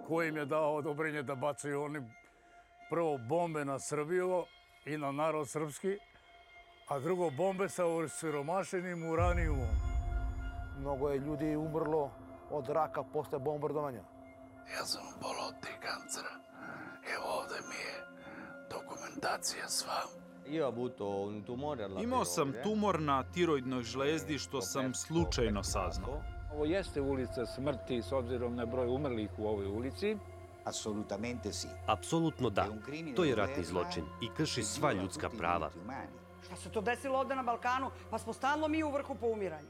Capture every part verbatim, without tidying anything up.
ko im je dao odobrenje da bacaju oni prvo bombe na Srbiju i na narod srpski, a drugo bombe sa osiromašenim uranijumom. Mnogo je ljudi umrlo od raka posle bombardovanja. Ja sam obolao od tih kancera. Evo ovde mi je dokumentacija sva. Imao sam tumor na tiroidnoj žlezdi što sam slučajno saznao. Ovo jeste ulica smrti s obzirom na broj umrlih u ovoj ulici. Apsolutno da. To je ratni zločin i krši sva ljudska prava. Šta se to desilo ovde na Balkanu? Pa smo stalno mi u vrhu po umiranju.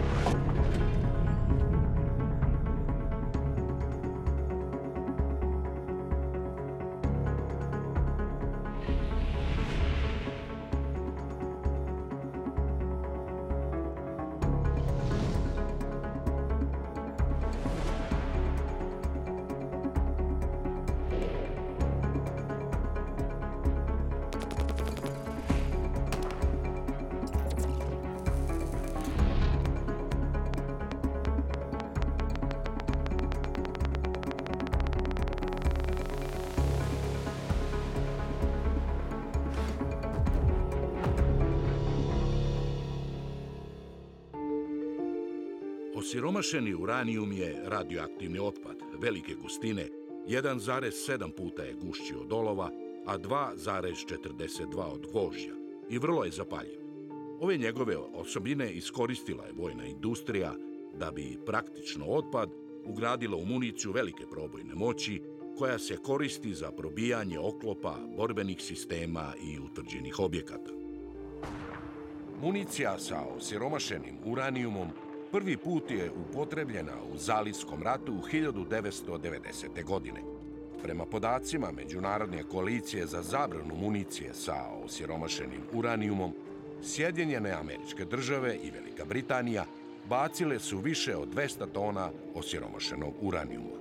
Osiromašeni uranijum je radioaktivni otpad velike gustine, jedan zarez sedam puta je gušći od olova, a dva zarez četrdeset dva od gvožđa i vrlo je zapaljiv. Ove njegove osobine iskoristila je vojna industrija da bi praktično otpad ugradila u municiju velike probojne moći koja se koristi za probijanje oklopa, borbenih sistema i utvrđenih objekata. Municija sa osiromašenim uranijumom prvi put je upotrebljena u Zalivskom ratu u hiljadu devetsto devedesete. godine. Prema podacima Međunarodne koalicije za zabranu municije sa osiromašenim uranijumom, Sjedinjene Američke Države i Velika Britanija bacile su više od dvesta tona osiromašenog uranijuma.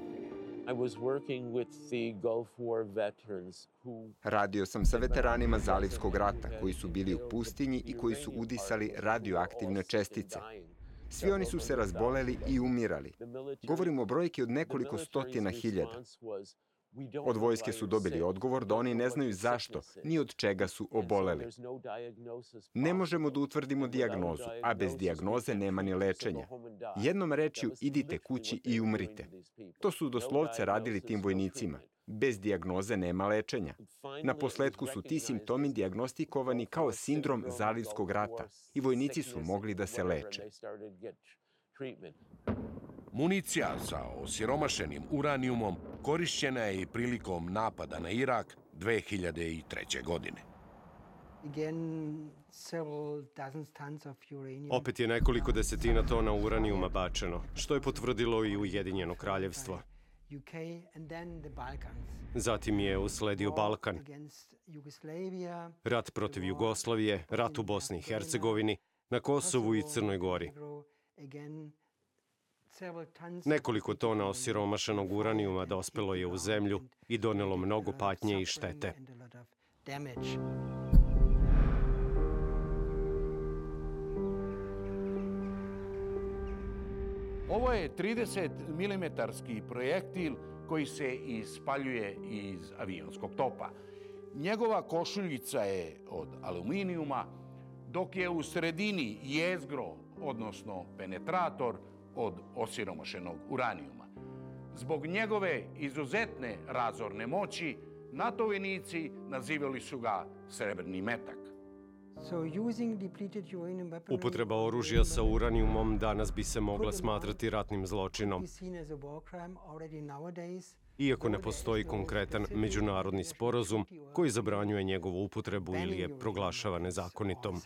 Radio sam sa veteranima Zalivskog rata koji su bili u pustinji i koji su udisali radioaktivne čestice. Svi oni su se razboleli i umirali. Govorimo o brojki od nekoliko stotina hiljada. Od vojske su dobili odgovor da oni ne znaju zašto, ni od čega su oboleli. Ne možemo da utvrdimo dijagnozu, a bez dijagnoze nema ni lečenja. Jednom rečju, idite kući i umrite. To su doslovce radili tim vojnicima. Bez dijagnoze nema lečenja. Na posledku su ti simptomi dijagnostikovani kao sindrom Zalivskog rata i vojnici su mogli da se leče. Municija sa osiromašenim uranijumom korišćena je i prilikom napada na Irak dve hiljade treće. godine. Opet je nekoliko desetina tona uranijuma bačeno, što je potvrdilo i Ujedinjeno kraljevstvo. Zatim je usledio Balkan, rat protiv Jugoslavije, rat u Bosni i Hercegovini, na Kosovu i Crnoj Gori. Nekoliko tona osiromašenog uranijuma dospelo je u zemlju i donelo mnogo patnje i štete. Ovo je trideset milimetarski projektil koji se ispaljuje iz avionskog topa. Njegova košuljica je od aluminijuma, dok je u sredini jezgro, odnosno penetrator, od osiromašenog uranijuma. Zbog njegove izuzetne razorne moći, NATO vojnici nazivali su ga srebrni metak. Upotreba oružja sa uranijumom danas bi se mogla smatrati ratnim zločinom. Iako ne postoji konkretan međunarodni sporazum koji zabranjuje njegovu upotrebu ili je proglašava nezakonitom.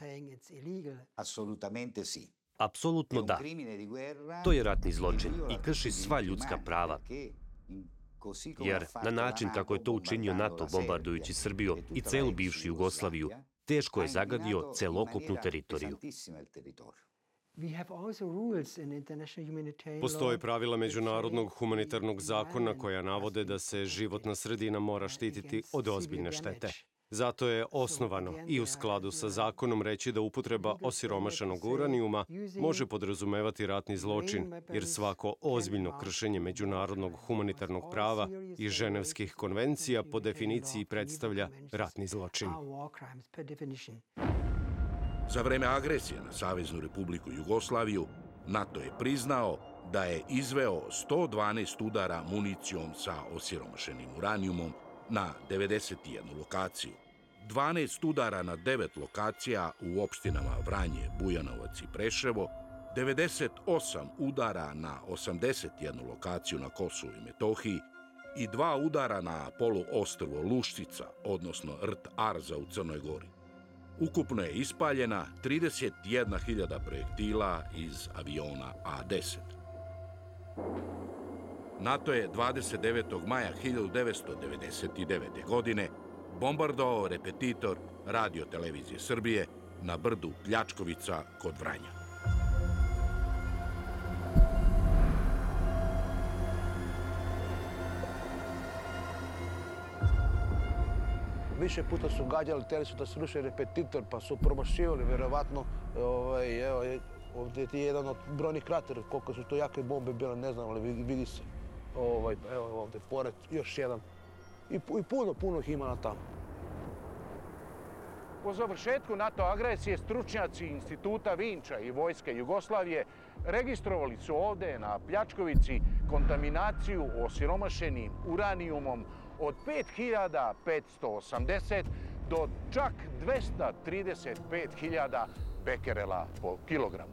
Apsolutno da. To je ratni zločin i krši sva ljudska prava. Jer na način kako je to učinio NATO bombardujući Srbiju i celu bivšu Jugoslaviju, teško je zagadio celokupnu teritoriju. Postoje pravila međunarodnog humanitarnog zakona koja navode da se životna sredina mora štititi od ozbiljne štete. Zato je osnovano i u skladu sa zakonom reći da upotreba osiromašenog uranijuma može podrazumevati ratni zločin, jer svako ozbiljno kršenje međunarodnog humanitarnog prava i ženevskih konvencija po definiciji predstavlja ratni zločin. Za vreme agresije na Saveznu Republiku Jugoslaviju, NATO je priznao da je izveo sto dvanaest udara municijom sa osiromašenim uranijumom na devedeset jednu lokaciju, dvanaest udara na devet lokacija u opštinama Vranje, Bujanovac i Preševo, devedeset osam udara na osamdeset jednu lokaciju na Kosovu i Metohiji i dva udara na poluostrvo Luštica, odnosno rt Arza u Crnoj Gori. Ukupno je ispaljena trideset jedna hiljada projektila iz aviona A deset. NATO je dvadeset devetog maja hiljadu devetsto devedeset devete. godine bombardovao repetitor Radio-televizije Srbije na brdu Pljačkovica kod Vranja. Više puta su gađali, htjeli su da sruše repetitor, pa su promašivali, verovatno. Ovaj, evo, ovdje je jedan od brojnih kratera, koliko su to jake bombe bile, ne znam, ali vidi se. Ovaj, evo ovdje, pored, još jedan. I, i puno, puno ih ima na tamo. Po završetku NATO agresije stručnjaci Instituta Vinča i Vojske Jugoslavije registrovali su ovdje na Pljačkovici kontaminaciju osiromašenim uranijumom od pet hiljada petsto osamdeset do čak dvesta trideset pet hiljada bekerela po kilogramu.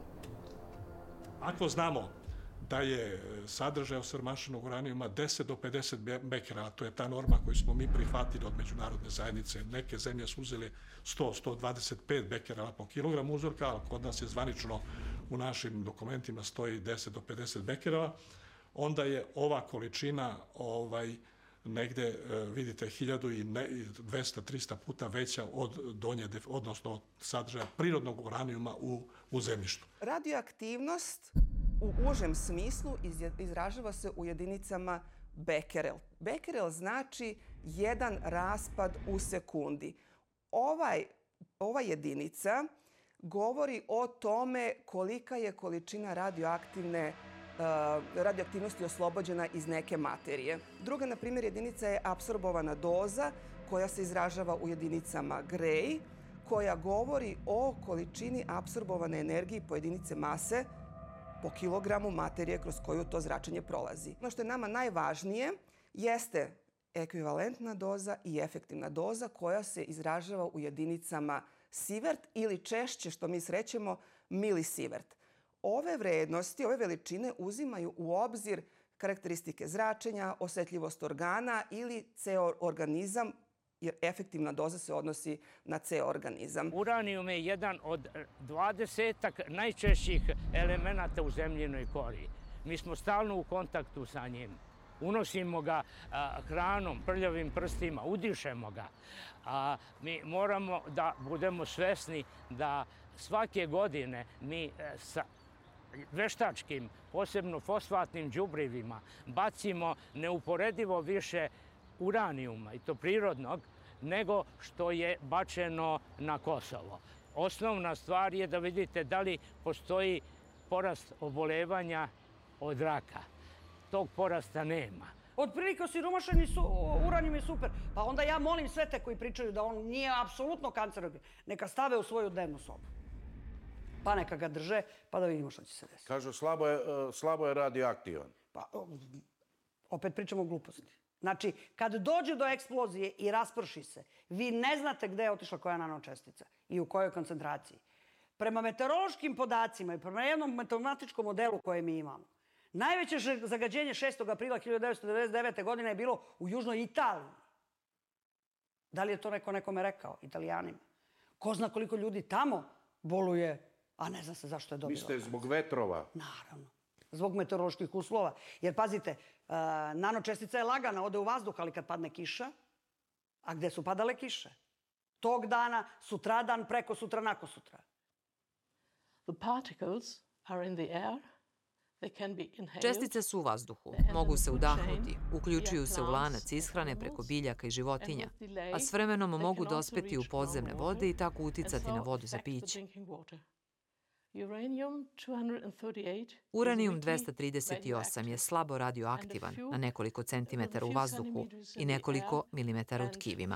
Ako znamo da je sadržaj osiromašenog uranijuma deset do pedeset bekerela, to je ta norma koju smo mi prihvatili od međunarodne zajednice. Neke zemlje su uzeli sto do sto dvadeset pet bekerela po kilogramu uzorka, ali kod nas je zvanično u našim dokumentima stoji deset do pedeset bekerela, onda je ova količina ovaj, negde, vidite, hiljadu dvesta do trista puta veća od donje, odnosno od sadržaja prirodnog uranijuma u, u zemljištu. Radioaktivnost u užem smislu izražava se u jedinicama bekerel. Bekerel znači jedan raspad u sekundi. Ovaj, ova jedinica govori o tome kolika je količina radioaktivne radioaktivnosti oslobođena iz neke materije. Druga, na primjer, jedinica je apsorbovana doza koja se izražava u jedinicama Gray, koja govori o količini apsorbovane energije po jedinice mase po kilogramu materije kroz koju to zračenje prolazi. Ono što je nama najvažnije jeste ekvivalentna doza i efektivna doza koja se izražava u jedinicama sivert ili češće, što mi srećemo, milisivert. Ove vrednosti, ove veličine uzimaju u obzir karakteristike zračenja, osetljivost organa ili ceo organizam, jer efektivna doza se odnosi na ceo organizam. Uranijum je jedan od dvadesetak najčešćih elemenata u zemljinoj kori. Mi smo stalno u kontaktu sa njim. Unosimo ga a, hranom, prljavim prstima, udišemo ga. A, mi moramo da budemo svesni da svake godine mi a, sa veštačkim, posebno fosfatnim đubrivima, bacimo neuporedivo više uranijuma, i to prirodnog, nego što je bačeno na Kosovo. Osnovna stvar je da vidite da li postoji porast obolevanja od raka. Tog porasta nema. Otprilike osiromašeni su, uranijum je super. Pa onda ja molim sve te koji pričaju da on nije apsolutno kancerogen, neka stave u svoju dnevnu sobu. Pa neka ga drže, pa da vidimo što će se desiti. Kažu, slabo je, slabo je radioaktivan. Pa, opet pričamo o gluposti. Znači, kad dođe do eksplozije i rasprši se, vi ne znate gde je otišla koja nanočestica i u kojoj koncentraciji. Prema meteorološkim podacima i prema jednom matematičkom modelu koje mi imamo, najveće zagađenje šestog aprila hiljadu devetsto devedeset devete. godine je bilo u južnoj Italiji. Da li je to neko nekome rekao, Italijanima? Ko zna koliko ljudi tamo boluje, a ne zna se zašto je dobilo. Mislite zbog vetrova? Naravno. Zbog meteoroloških uslova. Jer pazite, nanočestica je lagana, ode u vazduh, ali kad padne kiša, a gde su padale kiše? Tog dana, sutradan, preko sutra, nako sutra. The particles are in the air. Čestice su u vazduhu, mogu se udahnuti, uključuju se u lanac ishrane preko biljaka i životinja, a s vremenom mogu dospeti u podzemne vode i tako uticati na vodu za piće. Uranijum dvesta trideset osam je slabo radioaktivan na nekoliko centimetara u vazduhu i nekoliko milimetara u tkivima.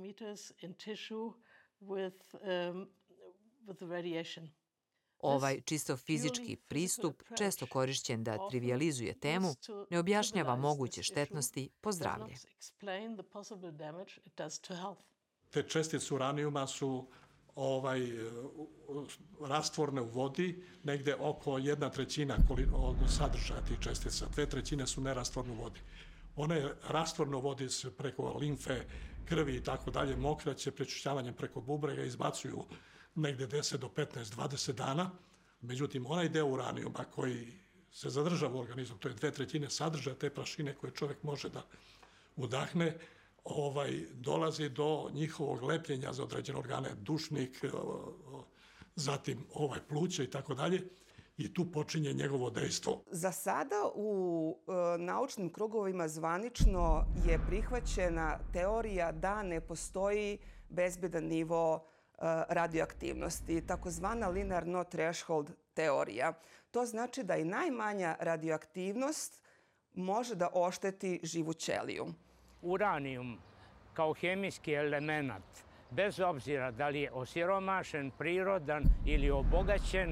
Ovaj čisto fizički pristup, često korišćen da trivializuje temu, ne objašnjava moguće štetnosti po zdravlje. Te čestice uranijuma su ovaj, rastvorne u vodi, negde oko jedna trećina od sadržaja tih čestica. Dve trećine su nerastvorne u vodi. One rastvorne u vodi se preko limfe, krvi i tako dalje, mokraće, prečišćavanjem preko bubrega izbacuju negde deset do petnaest, dvadeset dana. Međutim, onaj deo uranijuma koji se zadržava u organizmu, to je dve trećine sadržaja te prašine koje čovjek može da udahne, ovaj, dolazi do njihovog lepljenja za određene organe, dušnik, zatim ovaj, pluća i tako dalje, i tu počinje njegovo dejstvo. Za sada u e, naučnim krugovima zvanično je prihvaćena teorija da ne postoji bezbedan nivo radioaktivnosti, takozvana linear no threshold teorija. To znači da i najmanja radioaktivnost može da ošteti živu ćeliju. Uranijum kao hemijski element, bez obzira da li je osiromašen, prirodan ili obogaćen,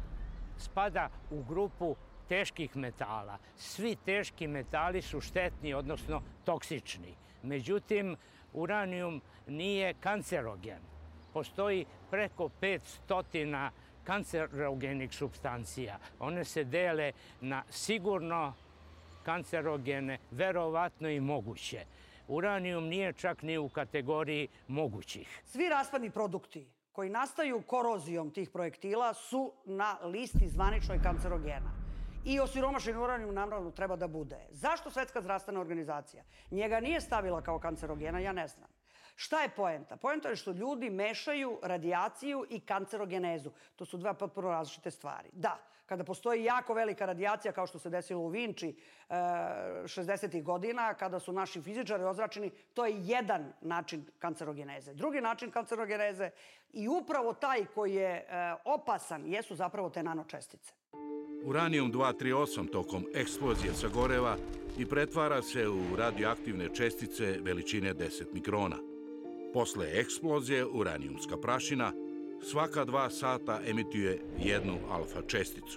spada u grupu teških metala. Svi teški metali su štetni, odnosno toksični. Međutim, uranijum nije kancerogen. Postoji preko petsto kancerogenih supstancija. One se dele na sigurno kancerogene, verovatno i moguće. Uranijum nije čak ni u kategoriji mogućih. Svi raspadni produkti koji nastaju korozijom tih projektila su na listi zvaničnoj kancerogena. I osiromašeni uranijum naravno treba da bude. Zašto Svetska zdravstvena organizacija njega nije stavila kao kancerogena, ja ne znam. Šta je poenta? Poenta je što ljudi mešaju radijaciju i kancerogenezu. To su dva potpuno različite stvari. Da, kada postoji jako velika radijacija, kao što se desilo u Vinči šezdesetih godina, kada su naši fizičari ozračeni, to je jedan način kancerogeneze. Drugi način kancerogeneze i upravo taj koji je opasan jesu zapravo te nanočestice. Uranijum dvesta trideset osam tokom eksplozije sagoreva i pretvara se u radioaktivne čestice veličine deset mikrona. Posle eksplozije uranijumska prašina svaka dva sata emituje jednu alfa česticu.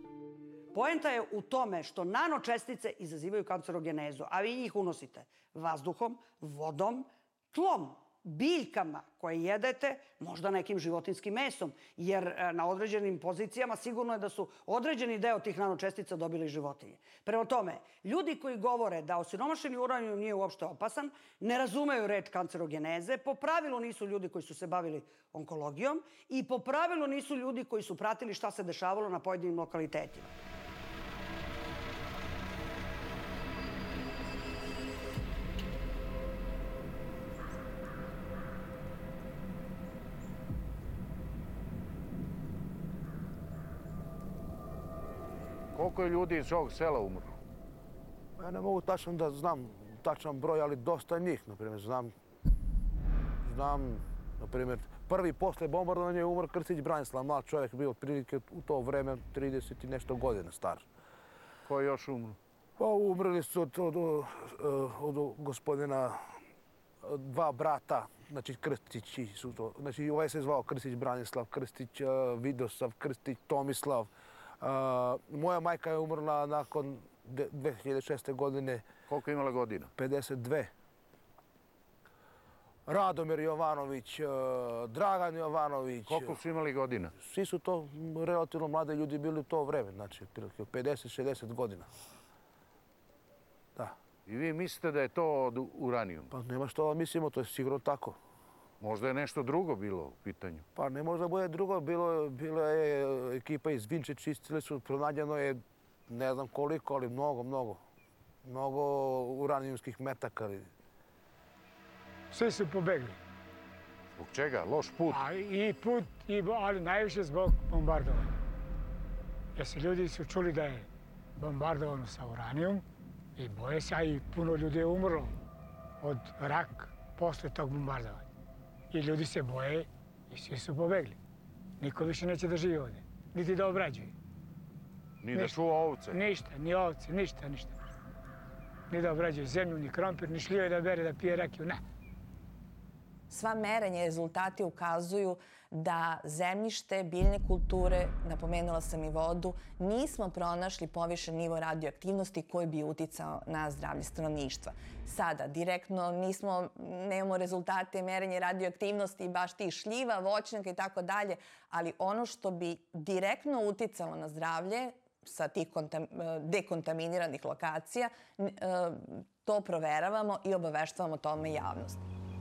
Poenta je u tome što nanočestice izazivaju kancerogenezu, a vi ih unosite vazduhom, vodom, tlom, biljkama koje jedete, možda nekim životinskim mesom, jer na određenim pozicijama sigurno je da su određeni deo tih nanočestica dobili životinje. Prema tome, ljudi koji govore da osiromašeni uranijum nije uopšte opasan, ne razumeju reč kancerogeneze, po pravilu nisu ljudi koji su se bavili onkologijom i po pravilu nisu ljudi koji su pratili šta se dešavalo na pojedinim lokalitetima. Koliko je ljudi iz ovog sela umrlo? Ja ne mogu tačno da znam tačan broj, ali dosta njih, na primjer. Znam, znam, na primjer, prvi posle bombardovanja je umro Krstić Branislav, mlad čovjek, bio otprilike u to vreme trideset i nešto godina star. Ko je još umro? Pa umrli su od, od, od, od gospodina dva brata, znači Krstići su to. Znači ovaj se zvao Krstić Branislav, Krstić Vidosav, Krstić Tomislav. Uh, moja majka je umrla nakon dve hiljade šeste. godine. Koliko je imala godina? pedeset dve. Radomir Jovanović, uh, Dragan Jovanović. Koliko su imali godina? Svi su to relativno mlade ljudi bili u to vreme, znači pedeset šezdeset godina. Da. I vi mislite da je to od uranijuma? Pa nema što mislimo, to je sigurno tako. Možda je nešto drugo bilo u pitanju? Pa ne možda bude drugo. Bilo, bilo je ekipa iz Vinče, čistili su, pronađeno je ne znam koliko, ali mnogo, mnogo. Mnogo uranijumskih metaka. Svi su pobegli. Zbog čega? Loš put? A i put, i, ali najviše zbog bombardovanja. Jer se ljudi su čuli da je bombardovano sa uranijom i boje se, a i puno ljudi je umrlo od raka posle tog bombardovanja. I ljudi se boje i svi su pobegli. Niko više neće da živi ovdje, niti da obrađuje. Ni da čuva ovce? Ništa, ni ovce, ništa, ništa. Ni da obrađuje zemlju, ni krompir, ni šljive da bere, da pije rakiju, ne. Sva merenja i rezultati ukazuju da zemljište, biljne kulture, napomenula sam i vodu, nismo pronašli povišen nivo radioaktivnosti koji bi uticao na zdravlje stanovništva. Sada, direktno nismo, nemamo rezultate merenja radioaktivnosti baš tih šljiva, voćnjaka i tako dalje, ali ono što bi direktno uticalo na zdravlje sa tih dekontaminiranih lokacija, to proveravamo i obaveštavamo tome javnost.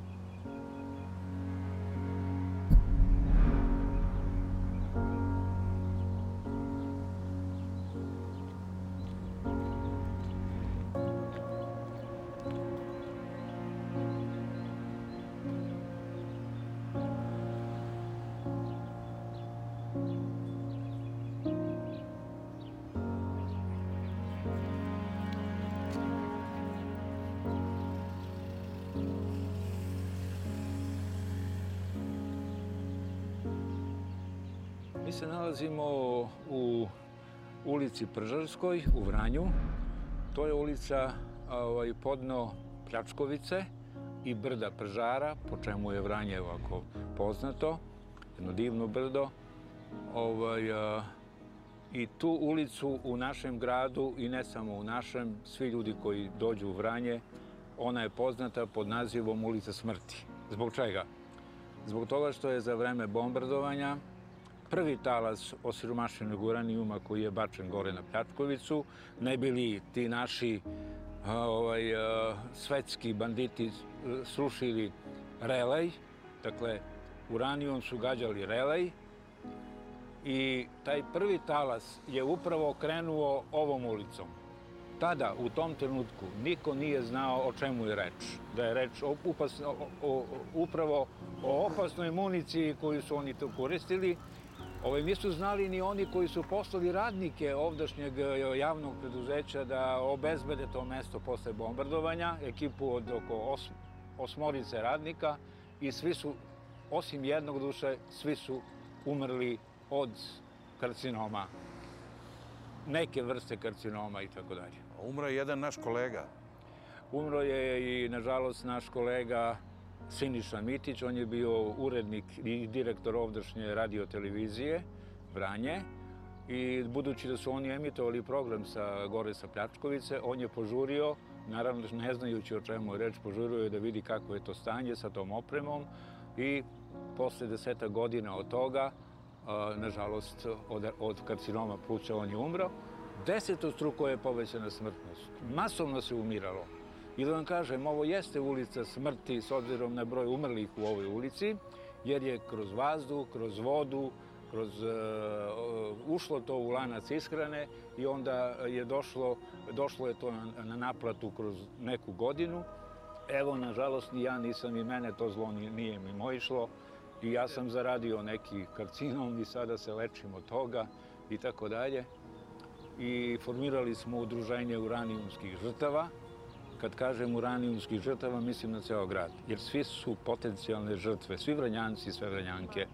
Mi se nalazimo u ulici Pržarskoj u Vranju. To je ulica ovaj, podno Pljačkovice i brda Pržara, po čemu je Vranje ovako poznato, jedno divno brdo. Ovaj, a, I tu ulicu u našem gradu, i ne samo u našem, svi ljudi koji dođu u Vranje, ona je poznata pod nazivom Ulica smrti. Zbog čega? Zbog toga što je za vreme bombardovanja prvi talas osiromašenog uranijuma koji je bačen gore na Pljačkovicu, ne bili ti naši ovaj, svetski banditi srušili relej, dakle, uranijum su gađali relej i taj prvi talas je upravo krenuo ovom ulicom. Tada, u tom trenutku, niko nije znao o čemu je reč. Da je reč o, upasno, o, o, upravo o opasnoj municiji koju su oni to koristili. Ovaj, nisu znali ni oni koji su poslali radnike ovdašnjeg javnog preduzeća da obezbede to mesto posle bombardovanja, ekipu od oko os, osmorice radnika, i svi su, osim jednog duše, svi su umrli od karcinoma, neke vrste karcinoma i tako dalje. Umro je jedan naš kolega. Umro je i, nažalost, naš kolega Siniša Mitić. On je bio urednik i direktor ovdašnje radiotelevizije Vranje. I budući da su oni emitovali program sa gore sa Pljačkovice, on je požurio, naravno ne znajući o čemu je reč, požurio je da vidi kako je to stanje sa tom opremom i posle deseta godina od toga, nažalost, od, od karcinoma pluća on je umro. Desetostruko je povećana smrtnost. Masovno se umiralo. I da vam kažem, ovo jeste ulica smrti s obzirom na broj umrlih u ovoj ulici, jer je kroz vazduh, kroz vodu, kroz, uh, ušlo to u lanac ishrane i onda je došlo, došlo je to na, na naplatu kroz neku godinu. Evo, nažalost, ni ja nisam, i mene to zlo nije mimo išlo i ja sam zaradio neki karcinom i sada se lečim od toga i tako dalje. I formirali smo udruženje uranijumskih žrtava. Kad kažem uranijumskih žrtava, mislim na ceo grad, jer svi su potencijalne žrtve, svi Vranjanci i sve Vranjanke.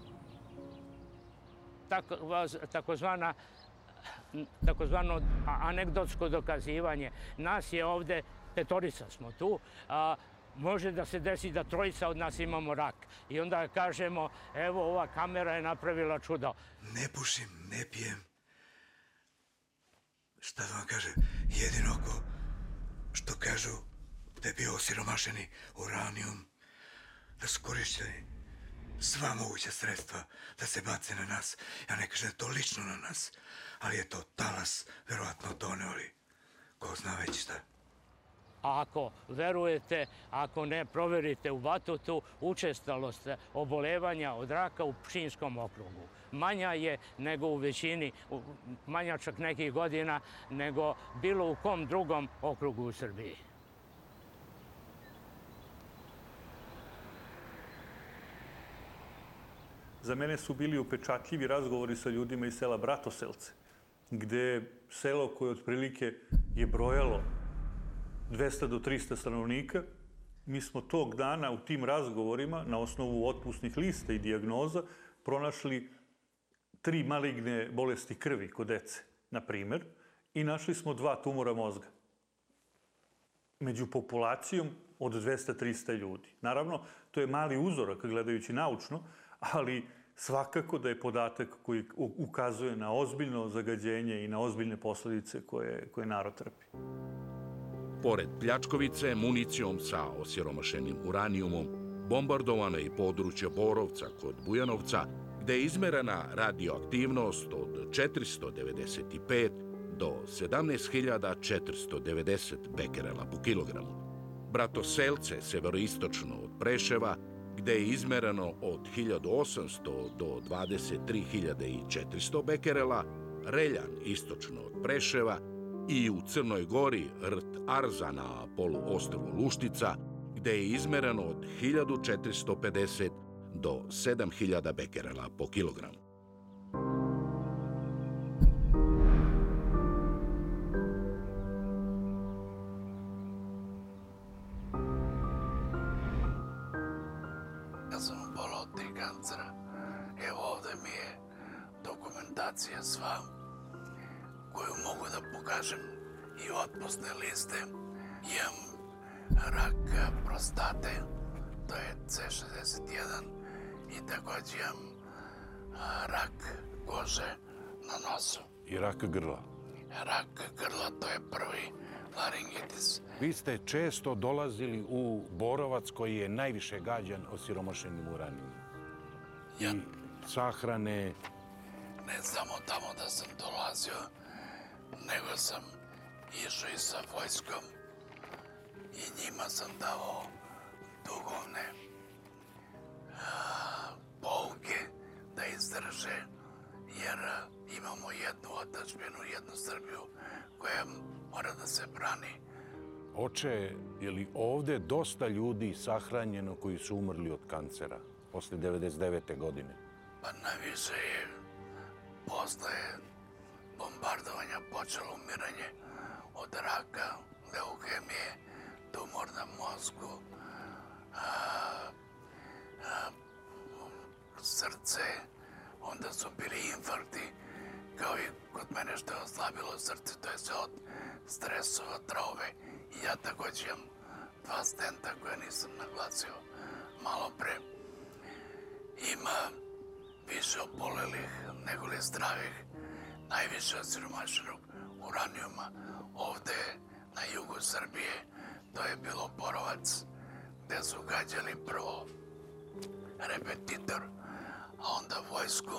Tako, takozvana, takozvano anegdotsko dokazivanje. Nas je ovde, petorica smo tu, a može da se desi da trojica od nas imamo rak. I onda kažemo, evo, ova kamera je napravila čudo. Ne pušim, ne pijem. Šta da vam kažem, jedino ko što kažu da je bio osiromašeni uranijum, da su korišteni sva moguća sredstva da se bace na nas. Ja ne kažem da je to lično na nas, ali je to talas, verovatno tone, ali ko zna već šta. A ako verujete, ako ne, proverite u Batutu učestalost obolevanja od raka u Pčinjskom okrugu. Manja je nego u većini, manja čak nekih godina, nego bilo u kom drugom okrugu u Srbiji. Za mene su bili upečatljivi razgovori sa ljudima iz sela Bratoselce, gde selo koje otprilike je brojalo dvesta do trista stanovnika, mi smo tog dana u tim razgovorima, na osnovu otpusnih lista i dijagnoza, pronašli tri maligne bolesti krvi kod dece, na primer, i našli smo dva tumora mozga među populacijom od dvesta do trista ljudi. Naravno, to je mali uzorak gledajući naučno, ali svakako da je podatak koji ukazuje na ozbiljno zagađenje i na ozbiljne posledice koje, koje narod trpi. Pored Pljačkovice, municijom sa osiromašenim uranijumom, bombardovano je i područje Borovca kod Bujanovca, gde je izmerena radioaktivnost od četiristo devedeset pet do sedamnaest hiljada četiristo devedeset bekerela po kilogramu. Bratoselce, severoistočno od Preševa, gde je izmereno od hiljadu osamsto do dvadeset tri hiljade četiristo bekerela, Reljan, istočno od Preševa, i u Crnoj Gori rt Arza na poluostrvu Luštica, gde je izmereno od hiljadu četiristo pedeset do sedam hiljada bekerela po kilogramu. Ja sam obolao od tih kancera. Evo ovde mi je dokumentacija sva koju mogu da pokažem i otpusne liste. Imam rak prostate, to je C šezdeset jedan, i takođe imam rak kože na nosu. I rak grla. Rak grla, to je prvi laringitis. Vi ste često dolazili u Borovac koji je najviše gađan osiromašenim uranijumom. Ja. I sahrane. Ne samo tamo da sam dolazio, nego sam išao i sa vojskom i njima sam dao duhovne a, pouke da izdrže, jer a, imamo jednu otadžbinu, jednu Srbiju koja mora da se brani. Oče, je li ovde dosta ljudi sahranjeno koji su umrli od kancera posle devedeset devete godine? Pa najviše je posle bombardovanja počelo umiranje od raka, leukemije, tumor na mozgu, a, a, srce, onda su bili infarkti, kao i kod mene što je oslabilo srce, to je sve od stresova, traume. I ja takođe imam dva stenta koje nisam naglasio malo pre. Ima više obolelih nego li zdravih, najviše osiromašenog uranijuma ovde na jugu Srbije. To je bilo Borovac, gde su gađali prvo repetitor, a onda vojsku,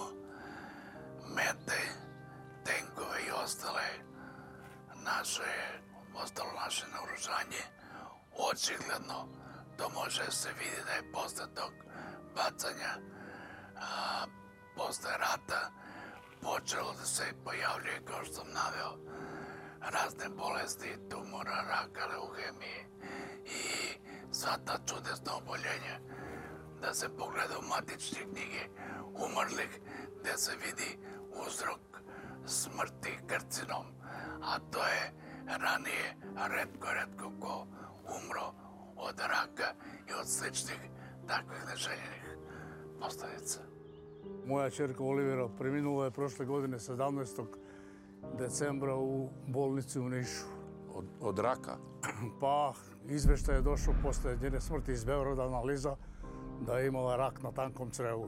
mete, tenkove i ostale naše, ostalo naše naoružanje. Očigledno to može se vidi da je posle tog bacanja, a, posle rata, počelo da se pojavljuje, kao što sam naveo, razne bolesti, tumora, raka, leukemije i sva ta čudesna oboljenja. Da se pogleda u matične knjige umrlih, gde se vidi uzrok smrti karcinom, a to je ranije retko, retko ko umro od raka i od sličnih takvih neželjenih posledica. Moja čerka Olivera preminula je prošle godine sedamnaestog decembra u bolnici u Nišu. Od, od raka? Pa, izveštaj je došao posle njene smrti iz Beograda, analiza, da je imala rak na tankom crevu.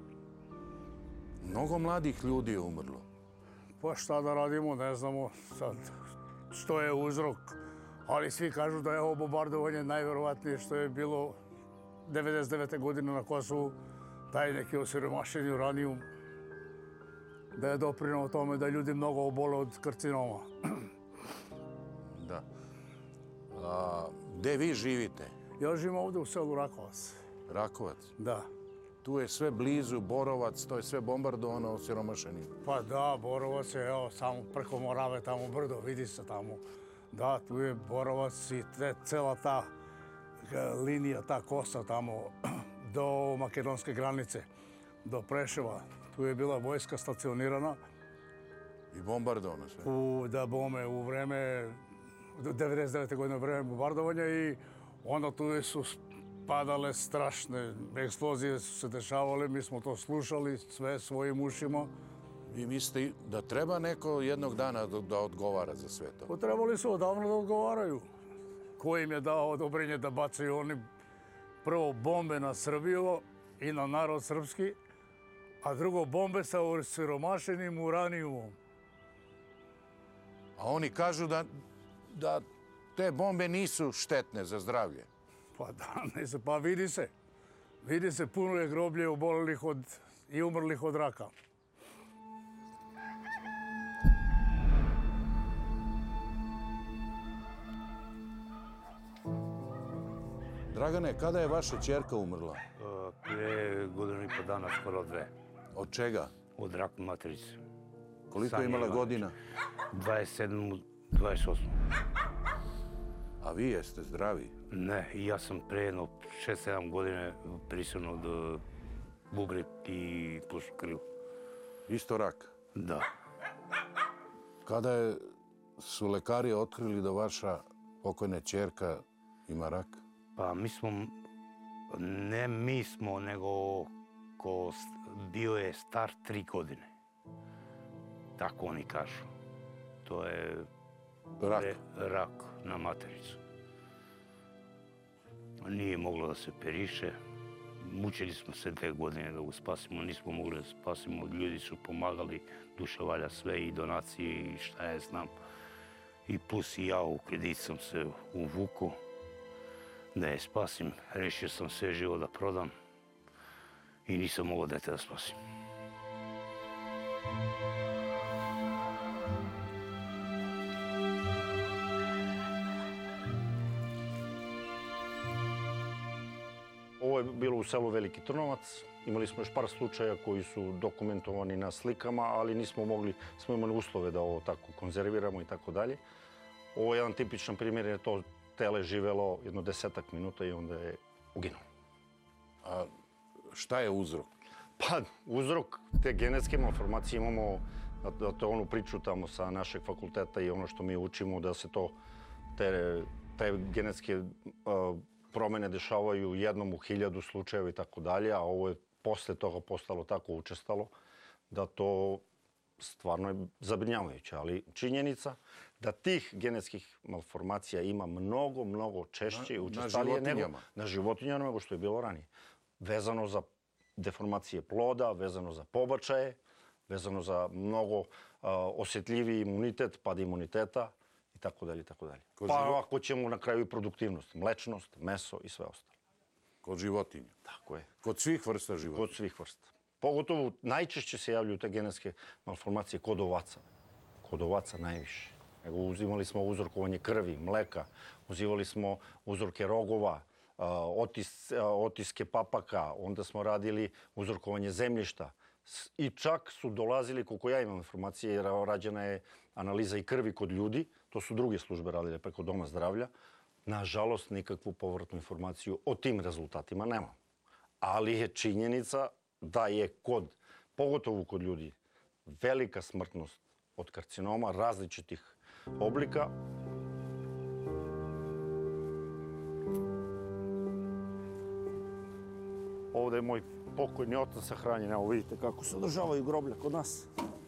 Mnogo mladih ljudi je umrlo. Pa šta da radimo, ne znamo sad što je uzrok, ali svi kažu da je ovo bombardovanje najverovatnije što je bilo devedeset devete godine na Kosovu, taj neki osiromašeni uranijum, da je doprinao tome da ljudi mnogo obole od karcinoma. Da. A, gde vi živite? Ja živim ovde u selu Rakovac. Rakovac? Da. Tu je sve blizu, Borovac, to je sve bombardovano osiromašenim. Pa da, Borovac je, evo, samo preko Morave, tamo brdo, vidi se tamo. Da, tu je Borovac i te, cela ta linija, ta kosa tamo do makedonske granice, do Preševa. Tu je bila vojska stacionirana I bombardovano sve? U, da, bome u vreme, devedeset devete godine, u vreme bombardovanja i onda tu su padale strašne eksplozije, su se dešavale, mi smo to slušali sve svojim ušima. Vi mislite da treba neko jednog dana da odgovara za sve to? Trebali su odavno da odgovaraju. Ko im je dao odobrenje da bacaju oni prvo bombe na Srbiju i na narod srpski, a drugo bombe sa osiromašenim uranijumom. A oni kažu da, da te bombe nisu štetne za zdravlje. Pa da, ne se, pa vidi se. Vidi se, puno je groblje obolelih od, i umrlih od raka. Dragane, kada je vaša ćerka umrla? Pre godinu i po dana, skoro dve. Od čega? Od raka materice. Koliko je imala godina? dvadeset sedam, dvadeset osam. A vi jeste zdravi? Ne, i ja sam pre jedno šest sedam godine prisilno od bubreg i plućnu krilu. Isto rak? Da. Kada je, su lekari otkrili da vaša pokojna ćerka ima rak? Pa mi smo, ne mi smo, nego ko bio je star tri godine. Tako oni kažu. To je rak, rak na matericu. Nije moglo da se operiše. Mučili smo se dve godine da ga spasimo, nismo mogli da spasimo. Ljudi su pomagali, duša valja sve i donacije i šta ja znam. I plus i ja u kredit sam se uvuku da je spasim. Rešio sam sve živo da prodam i nisam mogao dete da spasim. Ovo je bilo u selu Veliki Trnovac. Imali smo još par slučaja koji su dokumentovani na slikama, ali nismo mogli, smo imali uslove da ovo tako konzerviramo i tako dalje. Ovo je jedan tipičan primjer, jer to tele živelo jedno desetak minuta i onda je uginulo. A šta je uzrok? Pa, uzrok te genetske malformacije imamo, da to onu priču tamo sa našeg fakulteta i ono što mi učimo, da se to, te, te genetske uh, promene dešavaju jednom u hiljadu slučajeva i tako dalje, a ovo je posle toga postalo tako učestalo da to stvarno je zabrinjavajuće, ali činjenica da tih genetskih malformacija ima mnogo, mnogo češće i učestalije nego na životinjama nego što je bilo ranije. Vezano za deformacije ploda, vezano za pobačaje, vezano za mnogo uh, osjetljiviji imunitet, pad imuniteta i tako dalje, i tako dalje. Pa ako ćemo na kraju i produktivnost, mlečnost, meso i sve ostalo. Kod životinja? Tako je. Kod svih vrsta životinja? Kod svih vrsta. Pogotovo najčešće se javljaju te genetske malformacije kod ovaca. Kod ovaca najviše. Nego uzimali smo uzorkovanje krvi, mleka, uzimali smo uzorke rogova, otis, otiske papaka, onda smo radili uzorkovanje zemljišta. I čak su dolazili, koliko ja imam informacije, jer rađena je analiza i krvi kod ljudi, to su druge službe radile preko Doma zdravlja. Nažalost, nikakvu povratnu informaciju o tim rezultatima nemam. Ali je činjenica da je kod, pogotovo kod ljudi, velika smrtnost od karcinoma različitih oblika. Ovde je moj pokojni otac sahranjen. Evo vidite kako se održavaju groblja kod nas.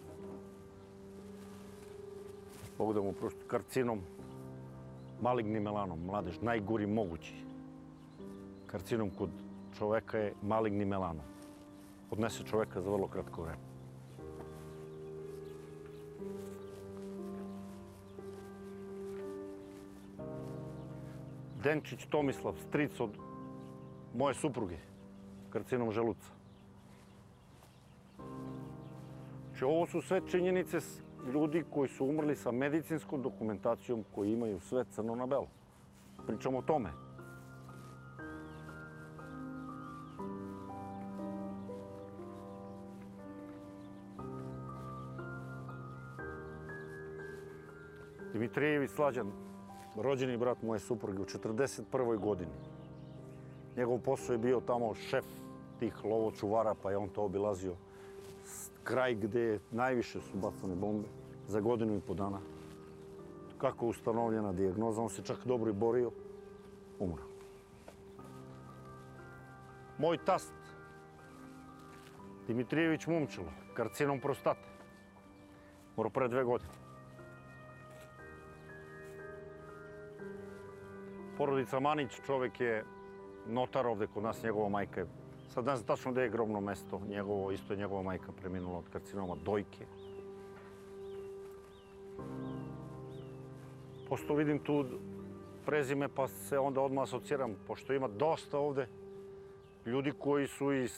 Pogledamo prosto karcinom, maligni melanom, mladež, najgori mogući. Karcinom kod čoveka je maligni melanom. Odnese čoveka za vrlo kratko vreme. Denčić Tomislav, stric od moje supruge, karcinom želuca. Znači, ovo su sve činjenice ljudi koji su umrli sa medicinskom dokumentacijom, koji imaju sve crno na belo. Pričamo o tome. Dimitrijević Slađan, rođeni brat moje supruge u četrdeset prvoj godini. Njegov posao je bio tamo šef tih lovočuvara, pa je on to obilazio. Kraj gde najviše su bacane bombe. za godinu i po dana. Kako je ustanovljena dijagnoza, on se čak dobro i borio, umro. Moj tast, Dimitrijević Momčilo, karcinom prostate, umro pre dve godine. Porodica Manić, čovek je notar ovde kod nas, njegova majka je, sad ne znam tačno gde je grobno mesto, njegovo, isto je njegova majka preminula od karcinoma dojke. Pošto vidim tu prezime, pa se onda odmah asociram, pošto ima dosta ovde ljudi koji su iz,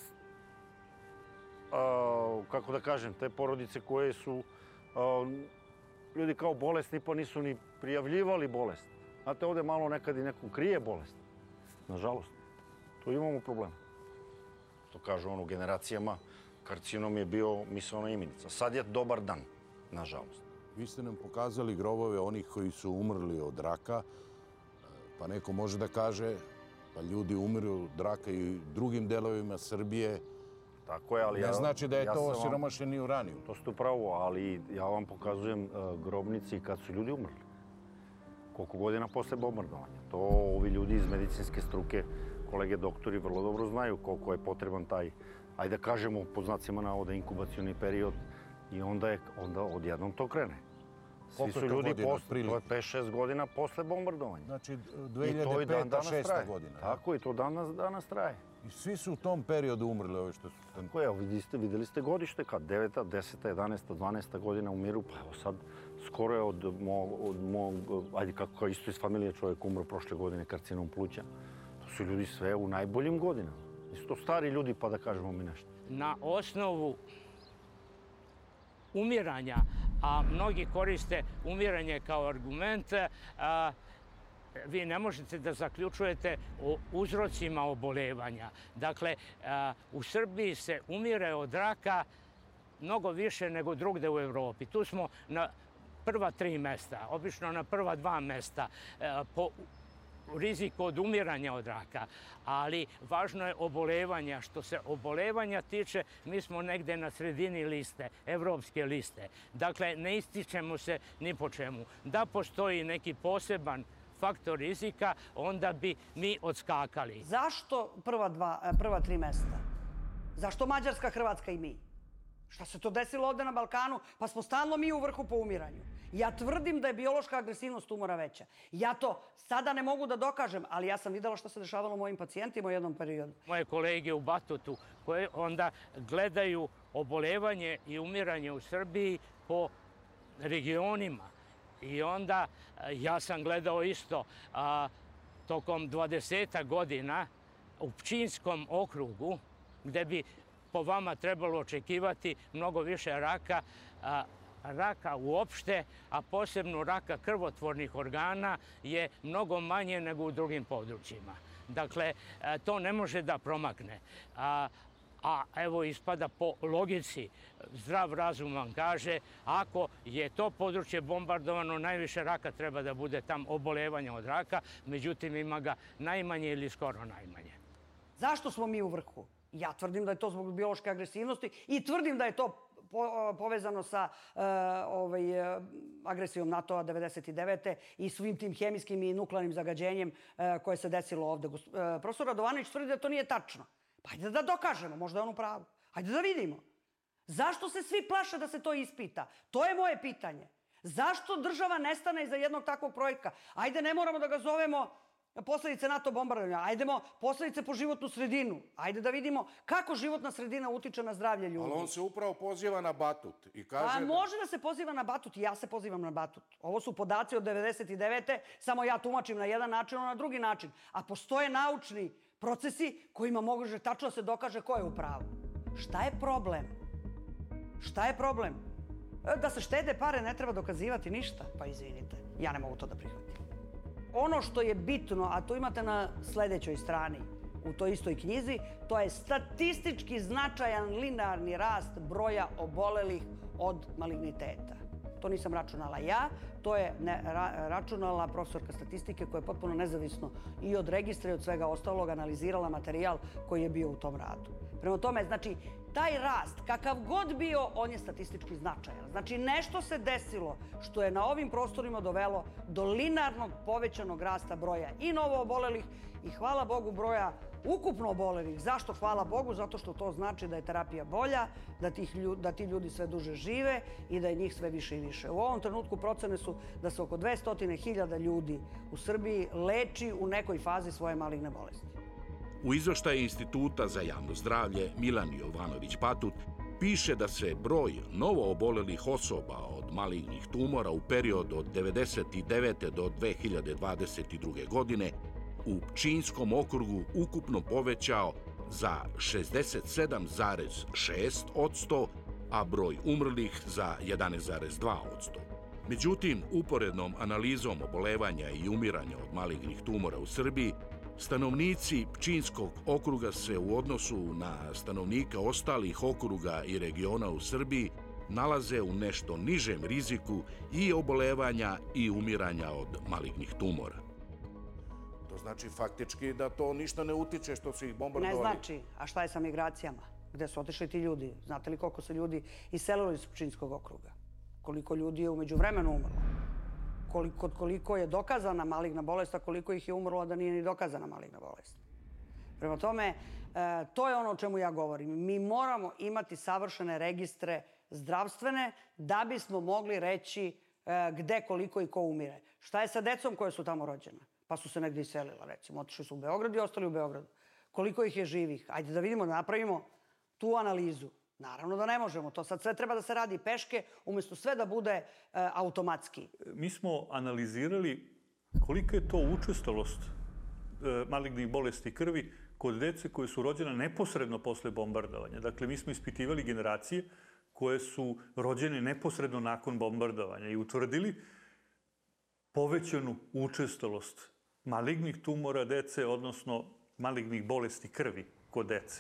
a, kako da kažem, te porodice koje su a, ljudi kao bolesni, pa nisu ni prijavljivali bolest. Znate, ovde malo nekad i neko krije bolest. Nažalost, tu imamo problem. To kažu ono, u generacijama, karcinom je bio misaona imenica. Sad je dobar dan, nažalost. Vi ste nam pokazali grobove onih koji su umrli od raka, pa neko može da kaže, pa ljudi umiru od raka i u drugim delovima Srbije. Tako je, ali ne ja... znači da je ja to sam vam- osiromašeni uranijum. To ste upravo, ali ja vam pokazujem uh, grobnici kad su ljudi umrli. Koliko godina posle bombardovanja. To ovi ljudi iz medicinske struke, kolege doktori, vrlo dobro znaju koliko je potreban taj, ajde da kažemo, po znacima navoda, inkubacioni period. I onda, je, onda odjednom to krene. Svi Koliko je su to ljudi godina, posle, otprilike? to je pet šest godina posle bombardovanja. Znači, I to i dan danas šesta traje. godina. Tako, i to danas, danas traje. I svi su u tom periodu umrli, ove što su... Tako je, vidjeli ste, vidjeli ste godište, kad deveta, deseta, jedanaesta, dvanaesta godina umiru, pa evo sad skoro je od mog, od mog, ajde kako isto iz familije čovjek umro prošle godine karcinom pluća. To su ljudi sve u najboljim godinama. Nisu to stari ljudi, pa da kažemo mi nešto. Na osnovu umiranja, a mnogi koriste umiranje kao argument, a, vi ne možete da zaključujete o uzrocima obolevanja. Dakle, a, u Srbiji se umire od raka mnogo više nego drugde u Evropi. Tu smo na prva tri mesta, obično na prva dva mesta a, po riziku od umiranja od raka, ali važno je obolevanja. Što se obolevanja tiče, mi smo negde na sredini liste, evropske liste. Dakle, ne ističemo se ni po čemu. Da postoji neki poseban faktor rizika, onda bi mi odskakali. Zašto prva, dva, prva tri mesta? Zašto Mađarska, Hrvatska i mi? Šta se to desilo ovde na Balkanu? Pa smo stalno mi u vrhu po umiranju. Ja tvrdim da je biološka agresivnost tumora veća. Ja to sada ne mogu da dokažem, ali ja sam videla što se dešavalo mojim pacijentima u jednom periodu. Moje kolege u Batutu, koje onda gledaju obolevanje i umiranje u Srbiji po regionima. I onda ja sam gledao isto a, tokom dvadesetak godina u Pčinjskom okrugu, gde bi po vama trebalo očekivati mnogo više raka, a, raka uopšte, a posebno raka krvotvornih organa je mnogo manje nego u drugim područjima. Dakle, a, to ne može da promakne. A, a evo ispada po logici, zdrav razum vam kaže, ako je to područje bombardovano, najviše raka treba da bude tam, obolevanja od raka, međutim ima ga najmanje ili skoro najmanje. Zašto smo mi u vrhu? Ja tvrdim da je to zbog biološke agresivnosti i tvrdim da je to po, povezano sa uh, ovaj, uh, agresijom NATO-a devedeset devete i svim tim hemijskim i nuklearnim zagađenjem uh, koje se desilo ovde. Uh, profesor Radovanović tvrdi da to nije tačno. Pa ajde da dokažemo, možda je on u pravu. Ajde da vidimo. Zašto se svi plaše da se to ispita? To je moje pitanje. Zašto država nestane iza jednog takvog projekta? Ajde, ne moramo da ga zovemo posledice NATO bombardovanja. Ajdemo posledice po životnu sredinu. Ajde da vidimo kako životna sredina utiče na zdravlje ljudi. Ali on se upravo poziva na Batut i kaže... A može da se poziva na Batut i ja se pozivam na Batut. Ovo su podaci od devedeset devete, samo ja tumačim na jedan način, ono na drugi način. A postoje naučni procesi kojima može tačno se dokaže ko je u pravu. Šta je problem? Šta je problem? Da se štede pare ne treba dokazivati ništa? Pa izvinite, ja ne mogu to da prihvatim. Ono što je bitno, a to imate na sledećoj strani u toj istoj knjizi, to je statistički značajan linearni rast broja obolelih od maligniteta. To nisam računala ja, to je ne, ra, računala profesorka statistike koja je potpuno nezavisno i od registra i od svega ostalog analizirala materijal koji je bio u tom radu. Prema tome, znači, taj rast, kakav god bio, on je statistički značajan. Znači, nešto se desilo što je na ovim prostorima dovelo do linearnog povećanog rasta broja i novo obolelih i, hvala Bogu, broja ukupno obolelih. Zašto hvala Bogu? Zato što to znači da je terapija bolja, da, tih ljudi, da ti ljudi sve duže žive i da je njih sve više i više. U ovom trenutku procene su da se oko dvesta hiljada ljudi u Srbiji leči u nekoj fazi svoje maligne bolesti. U izveštaju Instituta za javno zdravlje Milan Jovanović Patut piše da se broj novo obolelih osoba od malignih tumora u periodu od devedeset devete do dve hiljade dvadeset druge. godine u Pčinjskom okrugu ukupno povećao za šezdeset sedam zarez šest posto, a broj umrlih za jedanaest zarez dva posto. Međutim, uporednom analizom obolevanja i umiranja od malignih tumora u Srbiji, stanovnici Pčinjskog okruga se u odnosu na stanovnika ostalih okruga i regiona u Srbiji nalaze u nešto nižem riziku i obolevanja i umiranja od malignih tumora. To znači faktički da to ništa ne utiče što su ih bombardovali. Ne znači. A šta je sa migracijama? Gde su otišli ti ljudi? Znate li koliko se ljudi iselilo iz Pčinjskog okruga? Koliko ljudi je umeđu vremenu umrlo? Koliko, koliko je dokazana maligna bolest, a koliko ih je umrlo da nije ni dokazana maligna bolest. Prema tome, to je ono o čemu ja govorim. Mi moramo imati savršene registre zdravstvene da bismo mogli reći gde, koliko i ko umire. Šta je sa decom koje su tamo rođene? Pa su se negdje iselila, recimo. Otišli su u Beograd i ostali u Beogradu. Koliko ih je živih? Ajde da vidimo, da napravimo tu analizu. Naravno da ne možemo. To sad sve treba da se radi peške, umjesto sve da bude automatski. Mi smo analizirali kolika je to učestalost malignih bolesti krvi kod dece koje su rođene neposredno posle bombardovanja. Dakle, mi smo ispitivali generacije koje su rođene neposredno nakon bombardovanja i utvrdili povećanu učestalost malignih tumora dece, odnosno malignih bolesti krvi kod dece.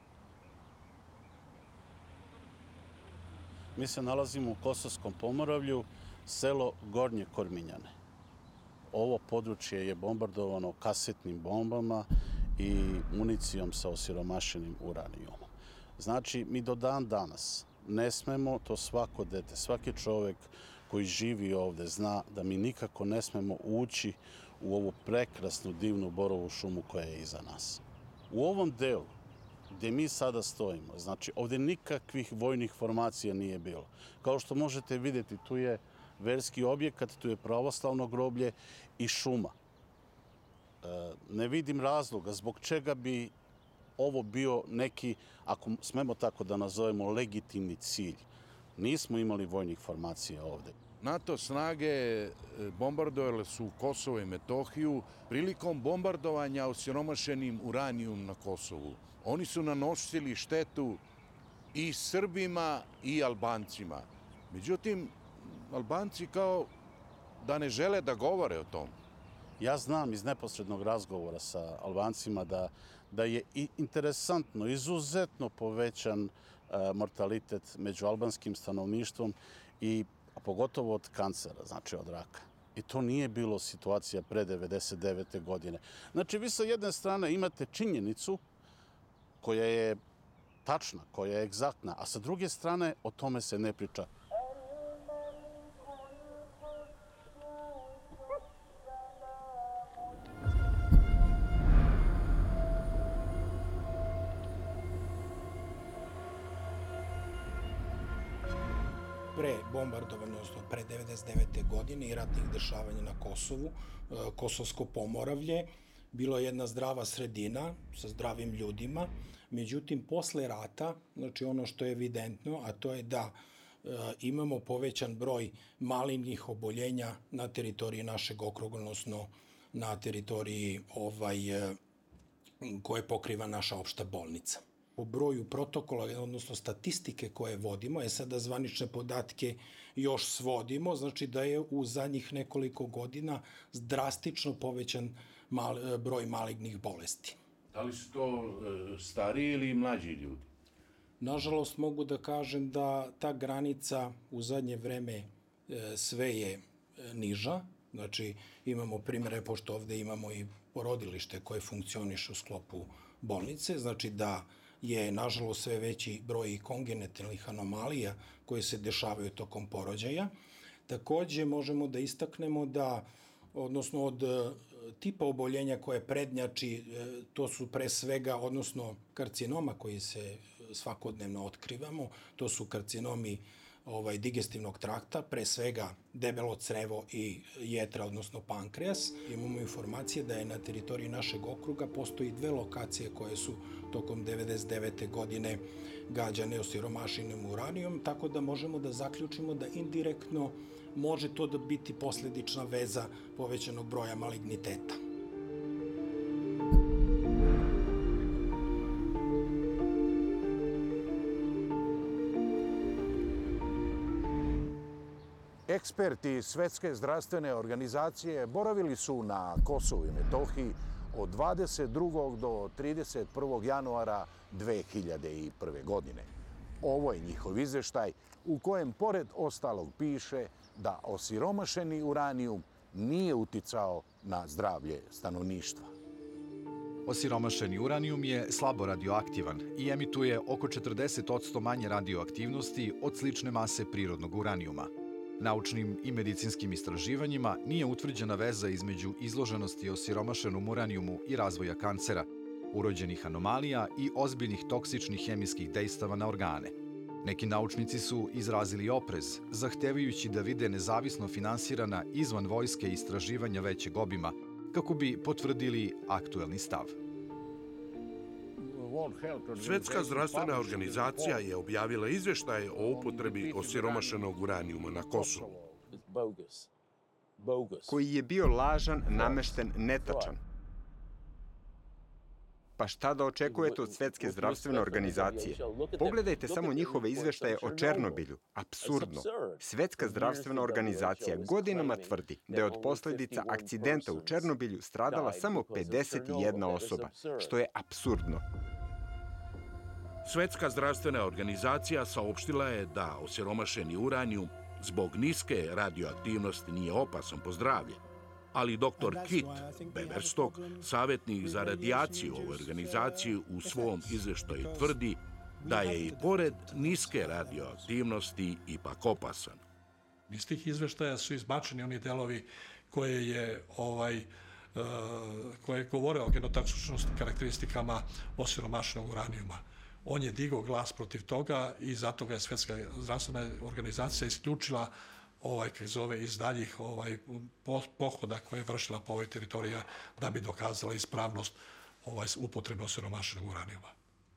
Mi se nalazimo u Kosovskom Pomoravlju, selo Gornje Korminjane. Ovo područje je bombardovano kasetnim bombama i municijom sa osiromašenim uranijumom. Znači, mi do dan danas ne smemo, to svako dete, svaki čovek koji živi ovde zna da mi nikako ne smemo ući u ovu prekrasnu, divnu borovu šumu koja je iza nas. U ovom delu gde mi sada stojimo, znači ovde nikakvih vojnih formacija nije bilo. Kao što možete vidjeti, tu je verski objekat, tu je pravoslavno groblje i šuma. Ne vidim razloga zbog čega bi ovo bio neki, ako smemo tako da nazovemo, legitimni cilj. Nismo imali vojnih formacija ovde. NATO snage bombardovale su Kosovo i Metohiju prilikom bombardovanja osiromašenim uranijum na Kosovu. Oni su nanosili štetu i Srbima i Albancima. Međutim, Albanci kao da ne žele da govore o tom. Ja znam iz neposrednog razgovora sa Albancima da, da je i interesantno, izuzetno povećan a, mortalitet među albanskim stanovništvom i a pogotovo od kancera, znači od raka. I to nije bilo situacija pre devedeset devete. godine. Znači, vi sa jedne strane imate činjenicu koja je tačna, koja je egzaktna, a sa druge strane o tome se ne priča. Pre bombardovanja, odnosno pre devedeset devete. godine i ratnih dešavanja na Kosovu, Kosovsko Pomoravlje, bilo je jedna zdrava sredina sa zdravim ljudima. Međutim, posle rata, znači ono što je evidentno, a to je da e, imamo povećan broj malignih oboljenja na teritoriji našeg okruga, odnosno na teritoriji ovaj, e, koje pokriva naša opšta bolnica. Po broju protokola, odnosno statistike koje vodimo, je sada zvanične podatke još svodimo, znači da je u zadnjih nekoliko godina drastično povećan mal, broj malignih bolesti. Da li su to e, stariji ili mlađi ljudi? Nažalost, mogu da kažem da ta granica u zadnje vreme e, sve je e, niža. Znači, imamo primjere, pošto ovde imamo i porodilište koje funkcioniše u sklopu bolnice, znači da je nažalost sve veći broj i kongenitalnih anomalija koje se dešavaju tokom porođaja. Takođe možemo da istaknemo da, odnosno od tipa oboljenja koje prednjači, to su pre svega, odnosno karcinoma koji se svakodnevno otkrivamo, to su karcinomi ovaj, digestivnog trakta, pre svega debelo crevo i jetra, odnosno pankreas. Imamo informacije da je na teritoriji našeg okruga postoji dve lokacije koje su tokom devedeset devete godine gađane osiromašenim uranijom, tako da možemo da zaključimo da indirektno može to da biti posledična veza povećanog broja maligniteta. Eksperti Svetske zdravstvene organizacije boravili su na Kosovu i Metohiji od dvadeset drugog do trideset prvog januara dve hiljade prve. godine. Ovo je njihov izveštaj u kojem pored ostalog piše da osiromašeni uranijum nije uticao na zdravlje stanovništva. Osiromašeni uranijum je slabo radioaktivan i emituje oko četrdeset posto manje radioaktivnosti od slične mase prirodnog uranijuma. Naučnim i medicinskim istraživanjima nije utvrđena veza između izloženosti osiromašenom uranijumu i razvoja kancera, urođenih anomalija i ozbiljnih toksičnih hemijskih dejstava na organe. Neki naučnici su izrazili oprez, zahtevajući da vide nezavisno finansirana izvan vojske istraživanja većeg obima, kako bi potvrdili aktuelni stav. Svetska zdravstvena organizacija je objavila izveštaje o upotrebi osiromašenog uranijuma na Kosovu, koji je bio lažan, namešten, netačan. Pa šta da očekujete od Svetske zdravstvene organizacije? Pogledajte samo njihove izveštaje o Černobilju. Apsurdno. Svetska zdravstvena organizacija godinama tvrdi da je od posledica akcidenta u Černobilju stradala samo pedeset jedna osoba, što je apsurdno. Svetska zdravstvena organizacija saopštila je da osiromašeni uranijum zbog niske radioaktivnosti nije opasan po zdravlje, ali doktor Kit Beverstock, savjetnik za radijaciju u ovoj organizaciji, u svom izveštaju tvrdi da je i pored niske radioaktivnosti ipak opasan. Iz tih izveštaja su izbačeni oni delovi koje je ovaj koje govore o genotoksičnosti karakteristikama osiromašenog uranijuma. On je digao glas protiv toga i zato ga je Svetska zdravstvena organizacija isključila ovaj, kaj zove, iz daljih ovaj, pohoda koje je vršila po ovoj teritoriji da bi dokazala ispravnost ovaj, upotrebe osiromašenog uranijuma.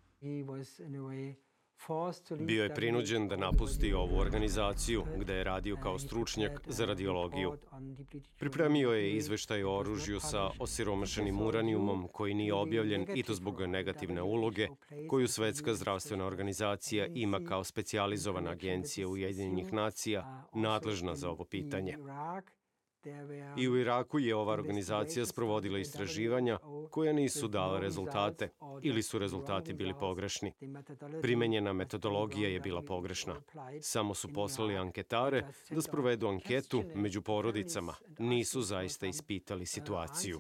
Bio je prinuđen da napusti ovu organizaciju gde je radio kao stručnjak za radiologiju. Pripremio je izveštaj o oružju sa osiromašenim uranijumom koji nije objavljen i to zbog negativne uloge koju Svetska zdravstvena organizacija ima kao specijalizovana agencija Ujedinjenih nacija nadležna za ovo pitanje. I u Iraku je ova organizacija sprovodila istraživanja koja nisu dala rezultate ili su rezultati bili pogrešni. Primenjena metodologija je bila pogrešna. Samo su poslali anketare da sprovedu anketu među porodicama. Nisu zaista ispitali situaciju.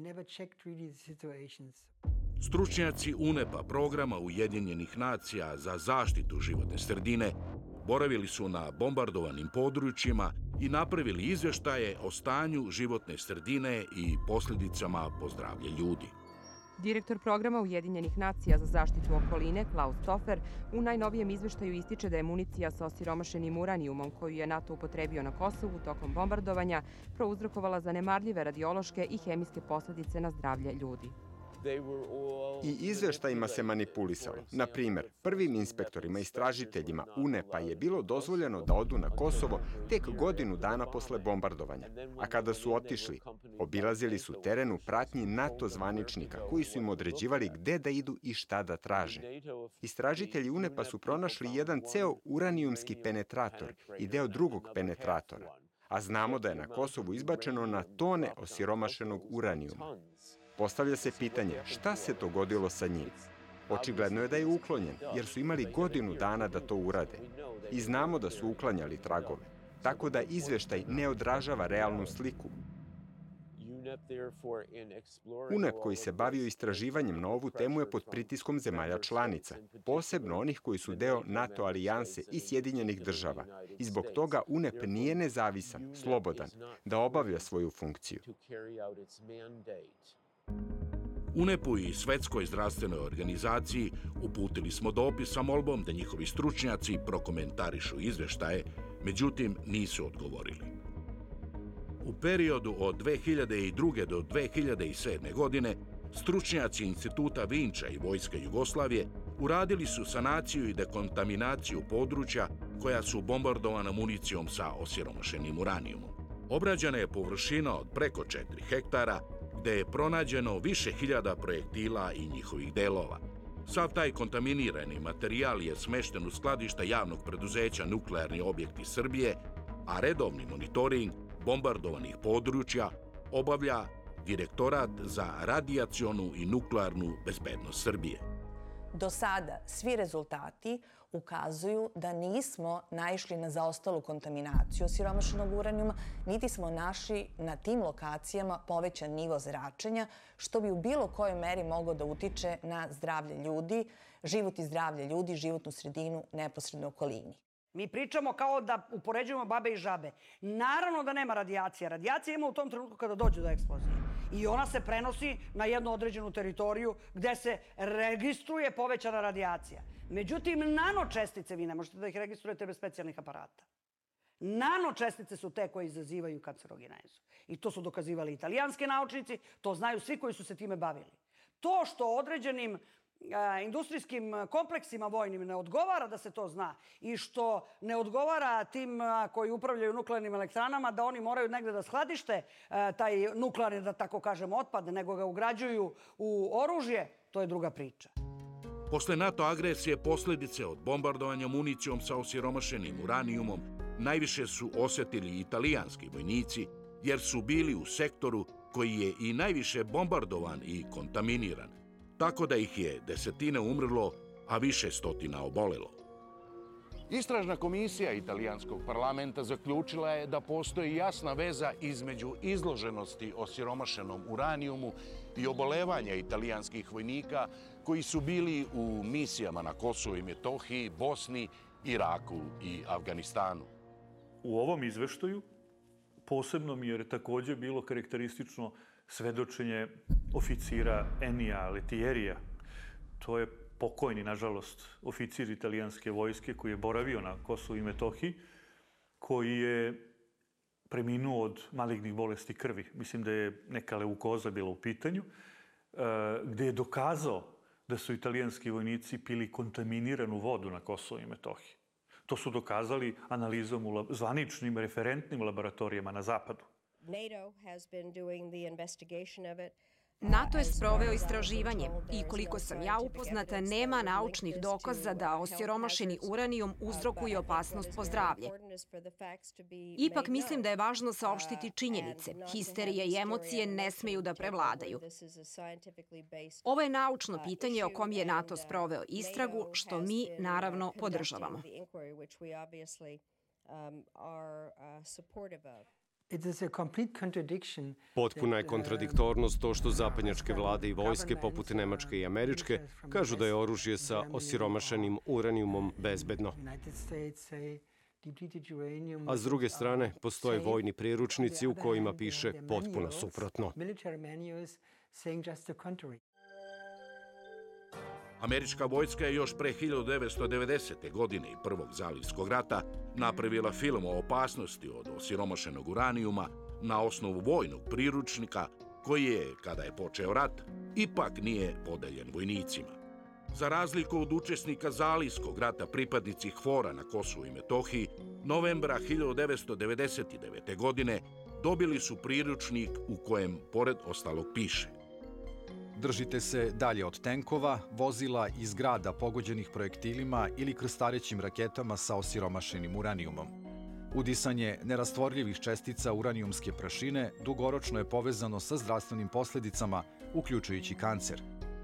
Stručnjaci U N E P-a, programa Ujedinjenih nacija za zaštitu životne sredine, boravili su na bombardovanim područjima i napravili izveštaje o stanju životne sredine i posljedicama po zdravlje ljudi. Direktor programa Ujedinjenih nacija za zaštitu okoline, Klaus Tofer, u najnovijem izveštaju ističe da je municija sa osiromašenim uranijumom koju je NATO upotrebio na Kosovu tokom bombardovanja prouzrokovala zanemarljive radiološke i hemijske posljedice na zdravlje ljudi. I izveštajima se manipulisalo. Na primer, prvim inspektorima i istražiteljima U N E P-a je bilo dozvoljeno da odu na Kosovo tek godinu dana posle bombardovanja. A kada su otišli, obilazili su teren u pratnji NATO zvaničnika koji su im određivali gde da idu i šta da traže. Istražitelji U N E P-a su pronašli jedan ceo uranijumski penetrator i deo drugog penetratora. A znamo da je na Kosovu izbačeno na tone osiromašenog uranijuma. Postavlja se pitanje šta se dogodilo sa njim. Očigledno je da je uklonjen, jer su imali godinu dana da to urade. I znamo da su uklanjali tragove. Tako da izveštaj ne odražava realnu sliku. U N E P koji se bavio istraživanjem na ovu temu je pod pritiskom zemalja članica, posebno onih koji su deo NATO alijanse i Sjedinjenih država. I zbog toga U N E P nije nezavisan, slobodan, da obavlja svoju funkciju. U N E P-u i Svetskoj zdravstvenoj organizaciji uputili smo dopis sa molbom da njihovi stručnjaci prokomentarišu izveštaje, međutim nisu odgovorili. U periodu od dve hiljade druge. do dve hiljade sedme. godine stručnjaci Instituta Vinča i Vojske Jugoslavije uradili su sanaciju i dekontaminaciju područja koja su bombardovana municijom sa osiromašenim uranijumom. Obrađena je površina od preko četiri hektara, gde je pronađeno više hiljada projektila i njihovih delova. Sav taj kontaminirani materijal je smešten u skladišta javnog preduzeća Nuklearni objekti Srbije, a redovni monitoring bombardovanih područja obavlja Direktorat za radijacionu i nuklearnu bezbednost Srbije. Do sada svi rezultati ukazuju da nismo naišli na zaostalu kontaminaciju osiromašenog uranijuma, niti smo našli na tim lokacijama povećan nivo zračenja, što bi u bilo kojoj meri moglo da utiče na zdravlje ljudi, život i zdravlje ljudi, životnu sredinu, neposredno okolini. Mi pričamo kao da upoređujemo babe i žabe. Naravno da nema radijacija. Radijacija ima u tom trenutku kada dođe do eksplozije. I ona se prenosi na jednu određenu teritoriju gde se registruje povećana radijacija. Međutim, nanočestice vi ne možete da ih registrujete bez specijalnih aparata. Nanočestice su te koje izazivaju kancerogenezu. I to su dokazivali italijanski naučnici, to znaju svi koji su se time bavili. To što određenim industrijskim kompleksima vojnim ne odgovara da se to zna i što ne odgovara tim koji upravljaju nuklearnim elektranama da oni moraju negde da skladište taj nuklearni, da tako kažem, otpad, nego ga ugrađuju u oružje, to je druga priča. Posle NATO agresije posledice od bombardovanja municijom sa osiromašenim uranijumom najviše su osetili italijanski vojnici jer su bili u sektoru koji je i najviše bombardovan i kontaminiran, tako da ih je desetine umrlo, a više stotina obolelo. Istražna komisija italijanskog parlamenta zaključila je da postoji jasna veza između izloženosti osiromašenom uranijumu i obolevanja italijanskih vojnika koji su bili u misijama na Kosovu i Metohiji, Bosni, Iraku i Afganistanu. U ovom izveštaju posebno mi je takođe bilo karakteristično svedočenje oficira Enija Letierija. To je pokojni, nažalost, oficir italijanske vojske koji je boravio na Kosovu i Metohiji, koji je preminuo od malignih bolesti krvi. Mislim da je neka leukoza bila u pitanju, gde je dokazao da su italijanski vojnici pili kontaminiranu vodu na Kosovu i Metohiji. To su dokazali analizom u zvaničnim referentnim laboratorijama na zapadu. NATO je sproveo istraživanje i koliko sam ja upoznata, nema naučnih dokaza da osiromašeni uranijum uzrokuje opasnost po zdravlje. Ipak mislim da je važno saopštiti činjenice. Histerija i emocije ne smeju da prevladaju. Ovo je naučno pitanje o kom je NATO sproveo istragu, što mi naravno podržavamo. Potpuna je kontradiktornost to što zapadnjačke vlade i vojske, poput Nemačke i Američke, kažu da je oružje sa osiromašenim uranijumom bezbedno. A s druge strane, postoje vojni priručnici u kojima piše potpuno suprotno. Američka vojska je još pre hiljadu devetsto devedesete. godine i Prvog zalivskog rata napravila film o opasnosti od osiromašenog uranijuma na osnovu vojnog priručnika koji je, kada je počeo rat, ipak nije podeljen vojnicima. Za razliku od učesnika Zalivskog rata, pripadnici HVOR-a na Kosovu i Metohiji, novembra hiljadu devetsto devedeset devete. godine dobili su priručnik u kojem, pored ostalog, piše: Držite se dalje od tenkova, vozila i zgrada pogođenih projektilima ili krstarećim raketama sa osiromašenim uranijumom. Udisanje nerastvorljivih čestica uranijumske prašine dugoročno je povezano sa zdravstvenim posledicama, uključujući kancer.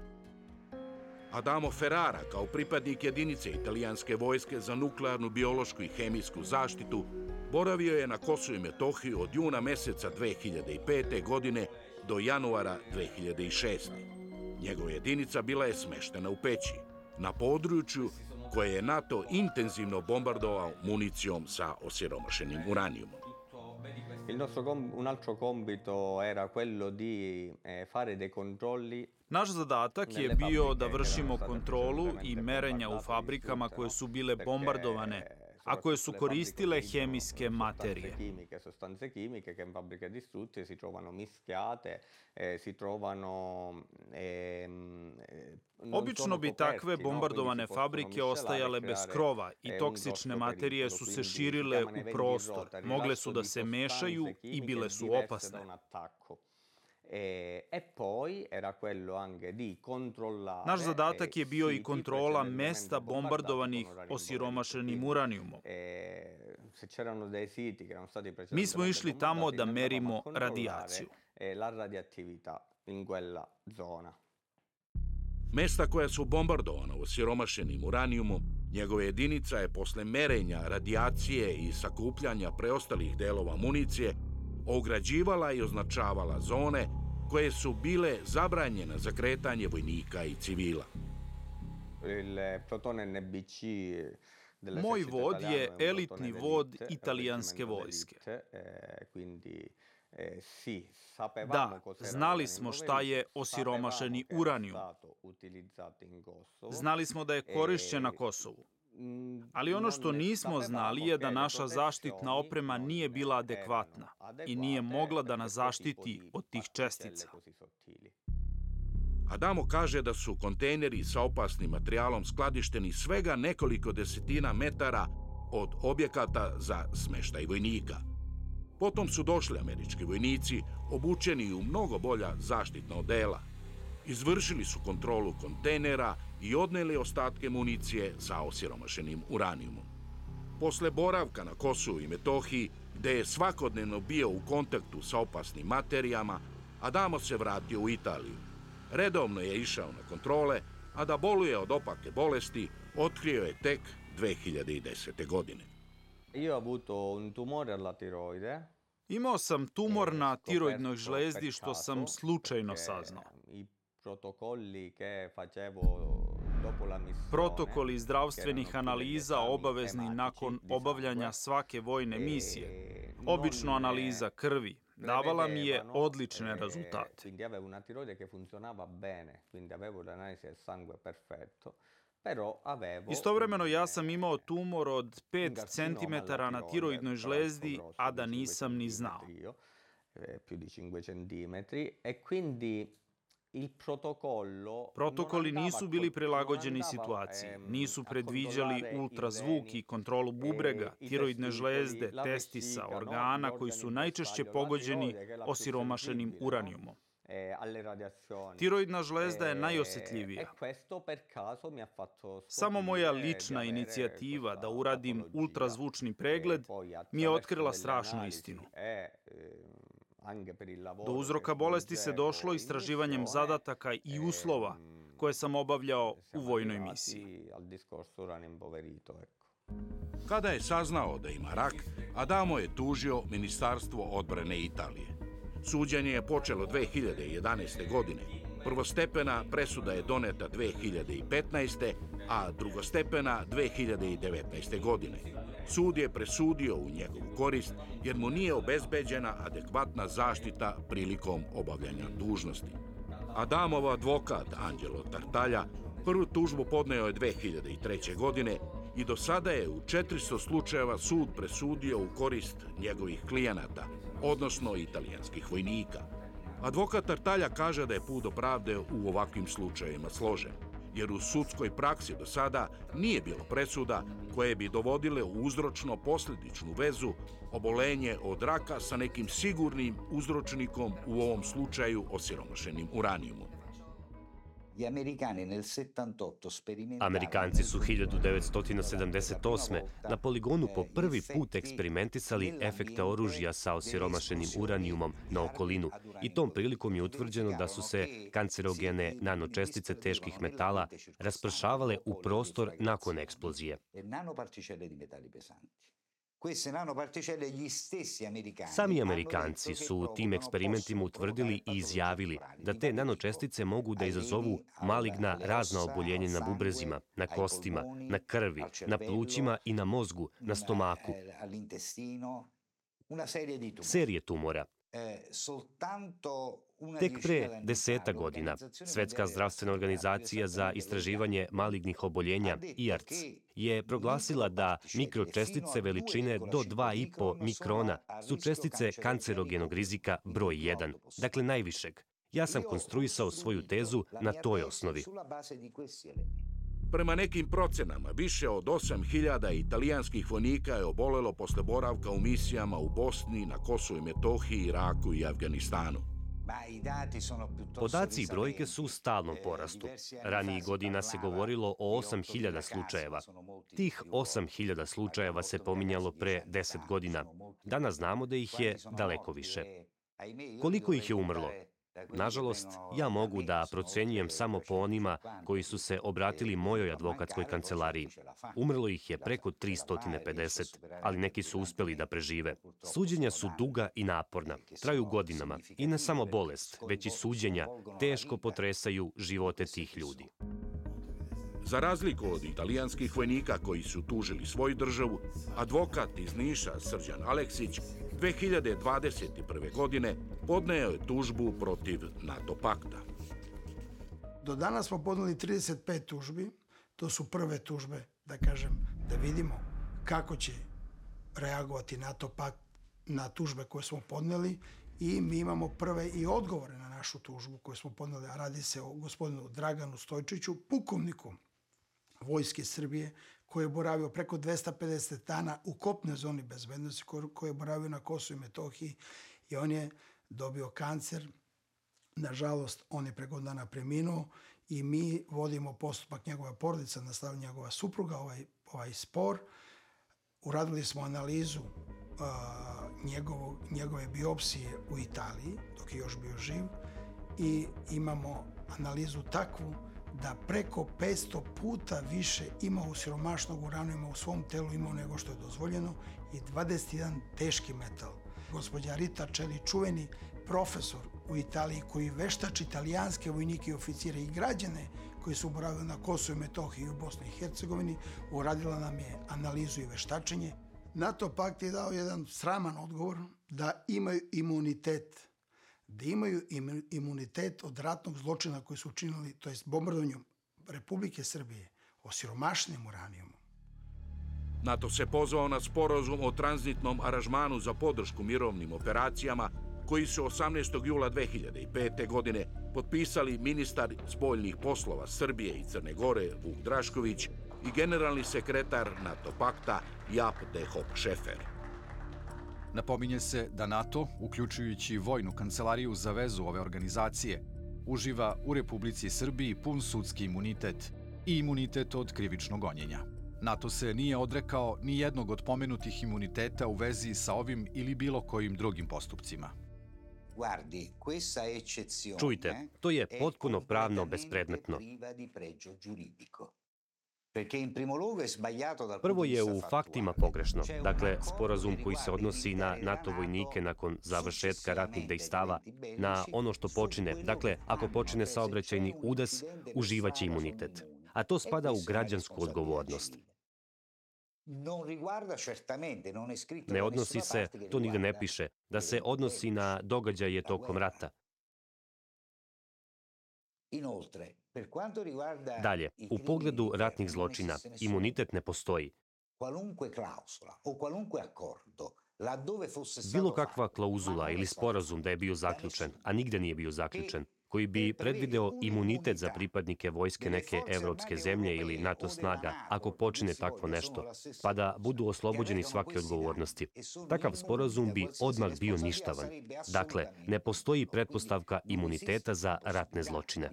Adamo Ferrara, kao pripadnik jedinice italijanske vojske za nuklearnu, biološku i hemijsku zaštitu, Boravio je na Kosovu i Metohiji od juna meseca dve hiljade pete. godine do januara dve hiljade šeste. Njegova jedinica bila je smeštena u Peći, na području koje je NATO intenzivno bombardovao municijom sa osiromašenim uranijumom. Il nostro com- un altro compito era quello di eh, fare dei controlli. Naš zadatak je bio da vršimo kontrolu i merenja u fabrikama koje su bile bombardovane, a koje su koristile hemijske materije. Chimiche, sostanze chimiche che in fabbriche distrutte si trovano mischiate, eh, si trovano ehm, Obično bi takve bombardovane fabrike ostajale bez krova i toksične materije su se širile u prostor, mogle su da se mešaju i bile su opasne. E, e poi era quello anche di controllare. Naš zadatak je bio i kontrola mesta bombardovanih osiromašenim uranijumom. Se c'erano dei siti che erano stati Mi smo išli tamo da merimo radijaciju. La radioattività in quella zona. Mesta koja su bombardovana osiromašenim uranijumom, njegova jedinica je posle merenja radijacije i sakupljanja preostalih delova municije ograđivala i označavala zone koje su bile zabranjene za kretanje vojnika i civila. Moj vod je elitni vod italijanske vojske. Da, znali smo šta je osiromašeni uranijum. Znali smo da je korišćen na Kosovu. Ali ono što nismo znali je da naša zaštitna oprema nije bila adekvatna i nije mogla da nas zaštiti od tih čestica. Adamo kaže da su kontejneri sa opasnim materijalom skladišteni svega nekoliko desetina metara od objekata za smeštaj vojnika. Potom su došli američki vojnici, obučeni u mnogo bolja zaštitna odela. Izvršili su kontrolu kontejnera i odneli ostatke municije sa osiromašenim uranijumom. Posle boravka na Kosovu i Metohiji, gde je svakodnevno bio u kontaktu sa opasnim materijama, Adamo se vratio u Italiju. Redovno je išao na kontrole, a da boluje od opake bolesti otkrio je tek dve hiljade desete. godine. Io ho avuto un tumore alla tiroide. Imao sam tumor na tiroidnoj žlezdi što sam slučajno saznao. Protokoli zdravstvenih analiza obavezni nakon obavljanja svake vojne misije. Obično analiza krvi. Davala mi je odlične rezultate. Quindi avevo una tiroide che funzionava bene, quindi avevo l'analisi del sangue perfetto. Istovremeno ja sam imao tumor od pet centimetara na tiroidnoj žlezdi, a da nisam ni znao. Protokoli nisu bili prilagođeni situaciji, nisu predviđali ultrazvuk i kontrolu bubrega, tiroidne žlezde, testisa, organa koji su najčešće pogođeni osiromašenim uranijumom. Tiroidna žlezda je najosetljivija. Samo moja lična inicijativa da uradim ultrazvučni pregled mi je otkrila strašnu istinu. Do uzroka bolesti se došlo istraživanjem zadataka i uslova koje sam obavljao u vojnoj misiji. Kada je saznao da ima rak, Adamo je tužio Ministarstvo odbrane Italije. Suđenje je počelo dve hiljade jedanaeste. godine. Prvostepena presuda je doneta dve hiljade petnaeste. a drugostepena dve hiljade devetnaeste. godine. Sud je presudio u njegovu korist jer mu nije obezbeđena adekvatna zaštita prilikom obavljanja dužnosti. Adamov advokat Angelo Tartaglia prvu tužbu podneo je dve hiljade treće. godine i do sada je u četiristo slučajeva sud presudio u korist njegovih klijenata, odnosno italijanskih vojnika. Advokat Tartaglia kaže da je put do pravde u ovakvim slučajevima složen, jer u sudskoj praksi do sada nije bilo presuda koje bi dovodile u uzročno-posljedičnu vezu obolenje od raka sa nekim sigurnim uzročnikom, u ovom slučaju osiromašenim uranijumom. Amerikanci su hiljadu devetsto sedamdeset osme. na poligonu po prvi put eksperimentisali efekte oružja sa osiromašenim uranijumom na okolinu i tom prilikom je utvrđeno da su se kancerogene nanočestice teških metala raspršavale u prostor nakon eksplozije. Sami Amerikanci su tim eksperimentima utvrdili i izjavili da te nanočestice mogu da izazovu maligna razna oboljenja na bubrezima, na kostima, na krvi, na plućima i na mozgu, na stomaku. Serije tumora. Tek pre deseta godina Svetska zdravstvena organizacija za istraživanje malignih oboljenja I A R C je proglasila da mikročestice veličine do dva i po mikrona su čestice kancerogenog rizika broj jedan, dakle najvišeg. Ja sam konstruisao svoju tezu na toj osnovi. Prema nekim procenama, više od osam hiljada italijanskih vojnika je obolelo posle boravka u misijama u Bosni, na Kosovu i Metohiji, Iraku i Afganistanu. Podaci i brojke su u stalnom porastu. Ranijih godina se govorilo o osam hiljada slučajeva. Tih osam hiljada slučajeva se pominjalo pre deset godina. Danas znamo da ih je daleko više. Koliko ih je umrlo? Nažalost, ja mogu da procenjujem samo po onima koji su se obratili mojoj advokatskoj kancelariji. Umrlo ih je preko tristo pedeset, ali neki su uspeli da prežive. Suđenja su duga i naporna, traju godinama i ne samo bolest, već i suđenja teško potresaju živote tih ljudi. Za razliku od italijanskih vojnika koji su tužili svoju državu, advokat iz Niša Srđan Aleksić dve hiljade dvadeset prve. godine podneo je tužbu protiv NATO pakta. Do danas smo podneli trideset pet tužbi. To su prve tužbe, da kažem, da vidimo kako će reagovati NATO pakt na tužbe koje smo podneli i mi imamo prve i odgovore na našu tužbu koju smo podneli, a radi se o gospodinu Draganu Stojčiću, pukovniku Vojske Srbije, koji je boravio preko dvesta pedeset dana u kopnoj zoni bezbednosti, koji je boravio na Kosovu i Metohiji i on je dobio kancer. Nažalost, on je preko dana preminuo i mi vodimo postupak, njegova porodica, nastavlja njegova supruga, ovaj, ovaj spor. Uradili smo analizu a, njegovog, njegove biopsije u Italiji, dok je još bio živ, i imamo analizu takvu da preko petsto puta više ima osiromašenog uranijuma u svom telu imao nego što je dozvoljeno i dvadeset jedan teški metal. Gospođa Rita Čeli, čuveni profesor u Italiji koji veštači italijanske vojnike i oficire i građane koji su boravili na Kosovu i Metohiji i u Bosni i Hercegovini, uradila nam je analizu i veštačenje. NATO pakt je dao jedan sraman odgovor da imaju imunitet, da imaju imunitet od ratnog zločina koji su učinili, to jest bombardovanjem Republike Srbije, osiromašenim uranijumom. NATO se pozvao na sporazum o tranzitnom aranžmanu za podršku mirovnim operacijama koji su osamnaestog jula dve hiljade pete. godine potpisali ministar spoljnih poslova Srbije i Crne Gore Vuk Drašković i generalni sekretar NATO pakta Jap de Hoop Scheffer. Napominje se da NATO, uključujući vojnu kancelariju za vezu ove organizacije, uživa u Republici Srbiji pun sudski imunitet i imunitet od krivičnog gonjenja. NATO se nije odrekao ni jednog od pomenutih imuniteta u vezi sa ovim ili bilo kojim drugim postupcima. Čujte, to je potpuno pravno bespredmetno. Prvo je u faktima pogrešno. Dakle, sporazum koji se odnosi na NATO vojnike nakon završetka ratnih dejstava, na ono što počine. Dakle, ako počine saobraćajni udes, uživaće imunitet. A to spada u građansku odgovornost. Ne odnosi se, to nigde ne piše, da se odnosi na događaje tokom rata. Dalje, u pogledu ratnih zločina, imunitet ne postoji. Bilo kakva klauzula ili sporazum da je bio zaključen, a nigde nije bio zaključen, koji bi predvideo imunitet za pripadnike vojske neke evropske zemlje ili NATO snaga ako počine takvo nešto, pa da budu oslobođeni svake odgovornosti. Takav sporazum bi odmah bio ništavan. Dakle, ne postoji pretpostavka imuniteta za ratne zločine.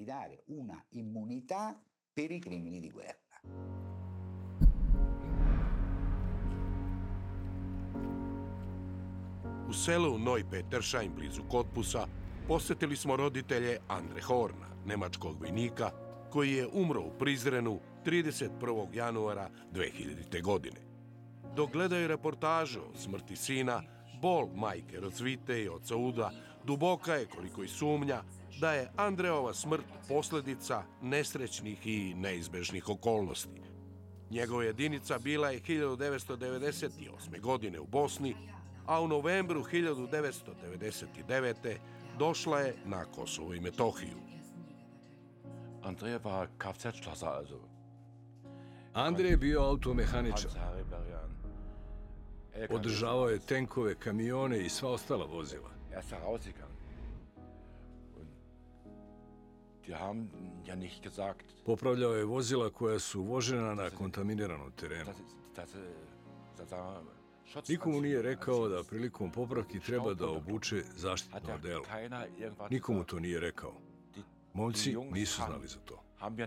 U selu Neupeteršajn blizu Kotpusa posetili smo roditelje Andre Horna, nemačkog vojnika, koji je umro u Prizrenu trideset prvog januara dve hiljadite. godine. Dok gledaju reportažu o smrti sina, bol majke Rocvite i oca Uda duboka je koliko i sumnja da je Andreova smrt posljedica nesrećnih i neizbežnih okolnosti. Njegova jedinica bila je hiljadu devetsto devedeset osme. godine u Bosni, a u novembru hiljadu devetsto devedeset devete. došla je na Kosovo i Metohiju. Andrej war Kfz-Schlosser, also. Andrej je bio automehaničar. Održavao je tenkove, kamione i sva ostala vozila. Er ist herausgegangen. Und die haben ja nicht gesagt, Popravljao je vozila koja su vožena na kontaminiranom terenu. dass, dass er Nikomu nije rekao da prilikom popravki treba da obuče zaštitno odelo. Nikomu to nije rekao. Momci nisu znali za to.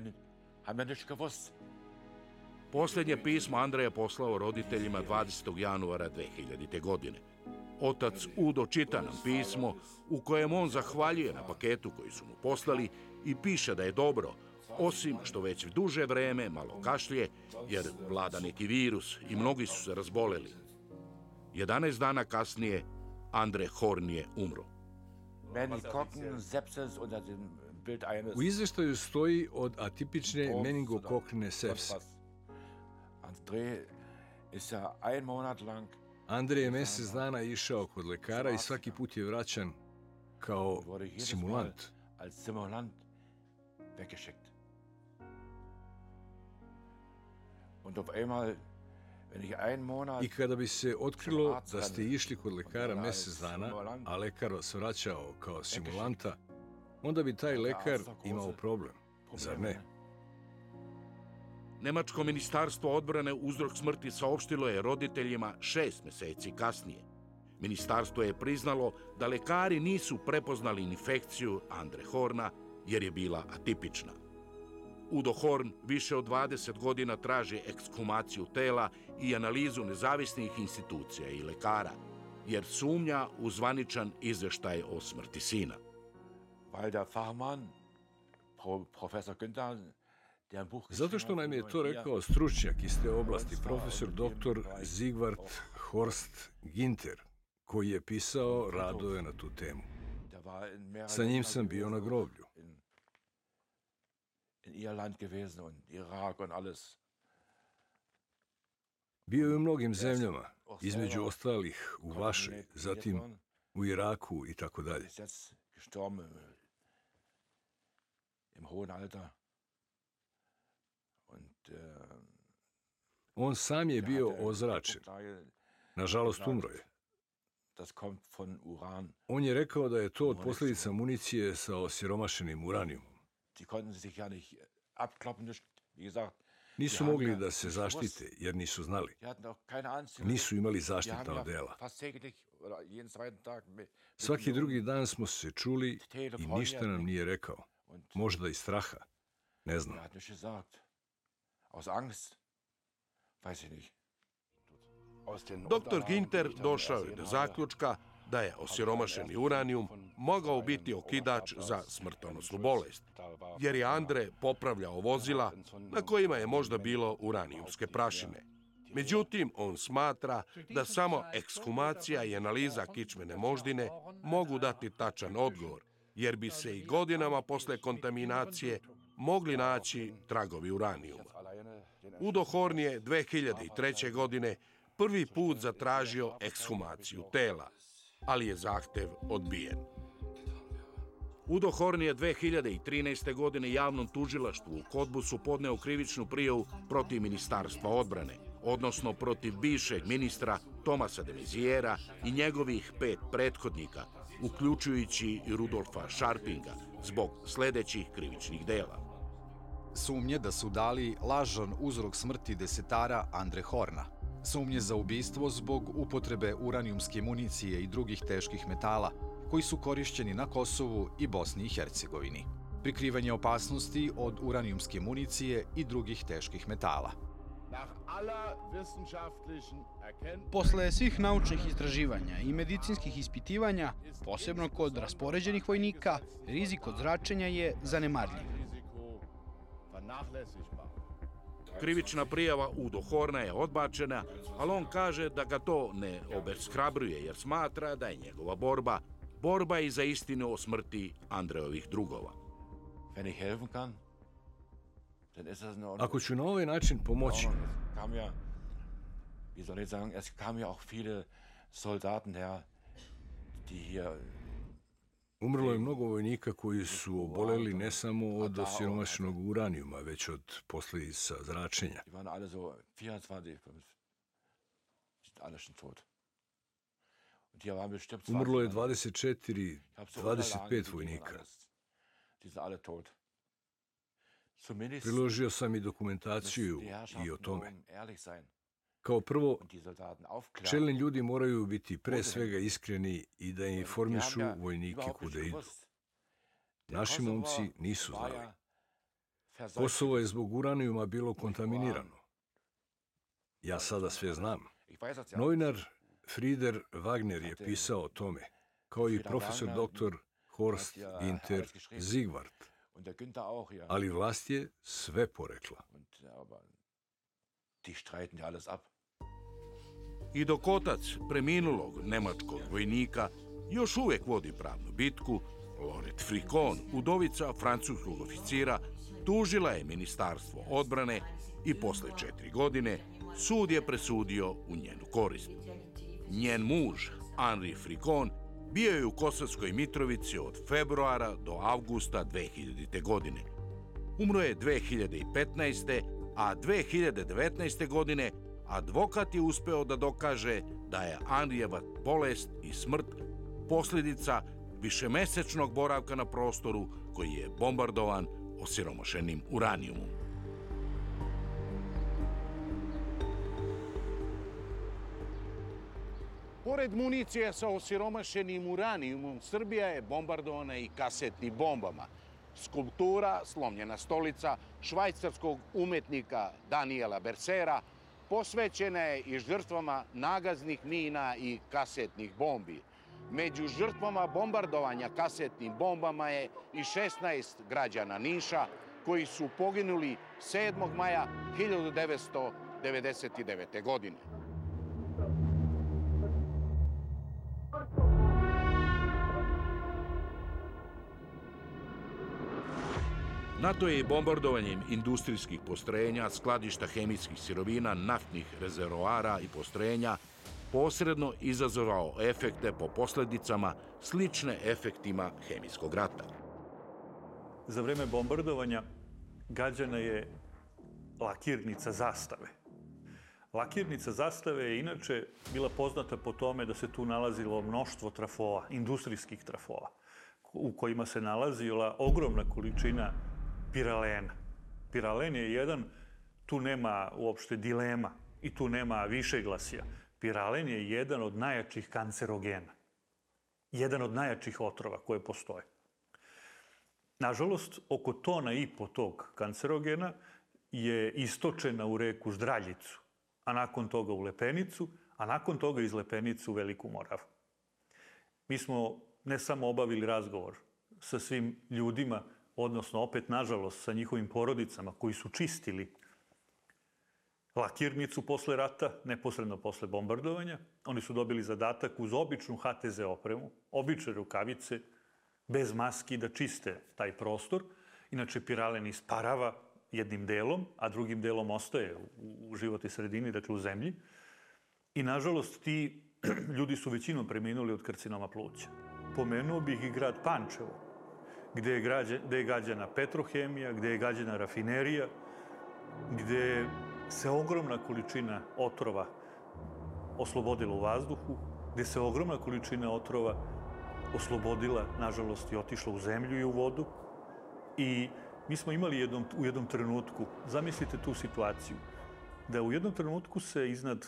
Posljednje pismo Andrej je poslao roditeljima dvadesetog januara dve hiljadite. godine. Otac Udo čita nam pismo u kojem on zahvaljuje na paketu koji su mu poslali i piše da je dobro, osim što već duže vreme malo kašlje, jer vlada neki virus i mnogi su se razboleli. jedanaest dana kasnije Andrej Horn je umro. U izveštaju stoji od atipične meningokokne sepse. Andrej je mjesec dana išao kod lekara i svaki put je vraćan kao simulant. I kada bi se otkrilo da ste išli kod lekara mjesec dana, a lekar vas vraćao kao simulanta, onda bi taj lekar imao problem, zar ne? Nemačko ministarstvo odbrane uzrok smrti saopštilo je roditeljima šest meseci kasnije. Ministarstvo je priznalo da lekari nisu prepoznali infekciju Andre Horna jer je bila atipična. Udo Horn više od dvadeset godina traži ekshumaciju tela i analizu nezavisnih institucija i lekara, jer sumnja u zvaničan izveštaj o smrti sina. Zato što nam je to rekao stručnjak iz te oblasti, profesor doktor Sigvard Horst Ginter, koji je pisao radove na tu temu. Sa njim sam bio na groblju. Bio je u mnogim zemljama, između ostalih u vašoj, zatim u Iraku i tako dalje. On sam je bio ozračen. Nažalost, umro je. On je rekao da je to od posljedica municije sa osiromašenim uranijumom. Nisu mogli da se zaštite jer nisu znali. Nisu imali zaštitna odela. Svaki drugi dan smo se čuli i ništa nam nije rekao. Možda iz straha. Ne znam. Doktor Ginter došao je do zaključka da je osiromašeni uranijum mogao biti okidač za smrtonosnu bolest, jer je Andre popravljao vozila na kojima je možda bilo uranijumske prašine. Međutim, on smatra da samo ekshumacija i analiza kičmene moždine mogu dati tačan odgovor, jer bi se i godinama posle kontaminacije mogli naći tragovi uranijuma. Udo Horn je dve hiljade treće. godine prvi put zatražio ekshumaciju tela, ali je zahtev odbijen. Udo Horn je dve hiljade trinaeste. godine javnom tužilaštvu u Kodbusu podneo krivičnu prijavu protiv Ministarstva odbrane, odnosno protiv bivšeg ministra Tomasa de Maizièra i njegovih pet prethodnika, uključujući i Rudolfa Scharpinga, zbog sledećih krivičnih dela. Sumnje da su dali lažan uzrok smrti desetara Andre Horna. Sumnje za ubistvo zbog upotrebe uranijumske municije i drugih teških metala, koji su korišćeni na Kosovu i Bosni i Hercegovini. Prikrivanje opasnosti od uranijumske municije i drugih teških metala. Posle svih naučnih istraživanja i medicinskih ispitivanja, posebno kod raspoređenih vojnika, rizik od zračenja je zanemarljiv. Krivična prijava Udo Horna je odbačena, ali on kaže da ga to ne obeshrabruje jer smatra da je njegova borba borba i za istinu o smrti Andrejovih drugova. Ako ću na ovaj način pomoći, wie soll ich sagen, es kamen ja auch viele Soldaten her, die hier umrlo je mnogo vojnika koji su oboleli ne samo od osiromašenog uranijuma, već od posljedica zračenja. Umrlo je dvadeset četiri, dvadeset pet vojnika. Priložio sam i dokumentaciju i o tome. Kao prvo, čelni ljudi moraju biti pre svega iskreni i da informišu vojnike kuda idu. Naši momci nisu znali. Kosovo je zbog uranijuma bilo kontaminirano. Ja sada sve znam. Novinar Frieder Wagner je pisao o tome, kao i profesor doktor Horst Ginter Zigvart. Ali vlast je sve porekla. I dok otac preminulog nemačkog vojnika još uvijek vodi pravnu bitku, Loret Fricon, udovica francuskog oficira, tužila je Ministarstvo odbrane i posle četiri godine sud je presudio u njenu korist. Njen muž, Henri Fricon, bio je u Kosovskoj Mitrovici od februara do avgusta dve hiljadite. godine. Umro je dve hiljade petnaeste. a dve hiljade devetnaeste. godine advokat je uspeo da dokaže da je Henrijeva bolest i smrt posljedica višemesečnog boravka na prostoru koji je bombardovan osiromašenim uranijumom. Pored municije sa osiromašenim uranijumom, Srbija je bombardovana i kasetnim bombama. Skulptura, slomljena stolica švajcarskog umetnika Daniela Bersera posvećena je i žrtvama nagaznih mina i kasetnih bombi. Među žrtvama bombardovanja kasetnim bombama je i šesnaest građana Niša koji su poginuli sedmog maja hiljadu devetsto devedeset devete. godine. NATO je i bombardovanjem industrijskih postrojenja, skladišta hemijskih sirovina, naftnih rezervoara i postrojenja posredno izazvao efekte po posljedicama slične efektima hemijskog rata. Za vreme bombardovanja gađana je lakirnica Zastave. Lakirnica Zastave je inače bila poznata po tome da se tu nalazilo mnoštvo trafoa, industrijskih trafoa, u kojima se nalazila ogromna količina piralena. Piralen je jedan, tu nema uopšte dilema i tu nema višeglasja. Piralen je jedan od najjačih kancerogena. Jedan od najjačih otrova koje postoje. Nažalost, oko tona i po tog kancerogena je istočena u reku Ždraljicu, a nakon toga u Lepenicu, a nakon toga iz Lepenicu u Veliku Moravu. Mi smo ne samo obavili razgovor sa svim ljudima, odnosno opet, nažalost, sa njihovim porodicama koji su čistili lakirnicu posle rata, neposredno posle bombardovanja. Oni su dobili zadatak uz običnu ha te ze opremu, obične rukavice, bez maski da čiste taj prostor. Inače, piralen isparava jednim delom, a drugim delom ostaje u životnoj sredini, dakle u zemlji. I, nažalost, ti ljudi su većinom preminuli od karcinoma pluća. Pomenuo bih i grad Pančevo, gde je, građe, gde je gađana Petrohemija, gde je gađana rafinerija, gde se ogromna količina otrova oslobodila u vazduhu, gde se ogromna količina otrova oslobodila, nažalost, i otišla u zemlju i u vodu. I mi smo imali jednom, u jednom trenutku, zamislite tu situaciju, da u jednom trenutku se iznad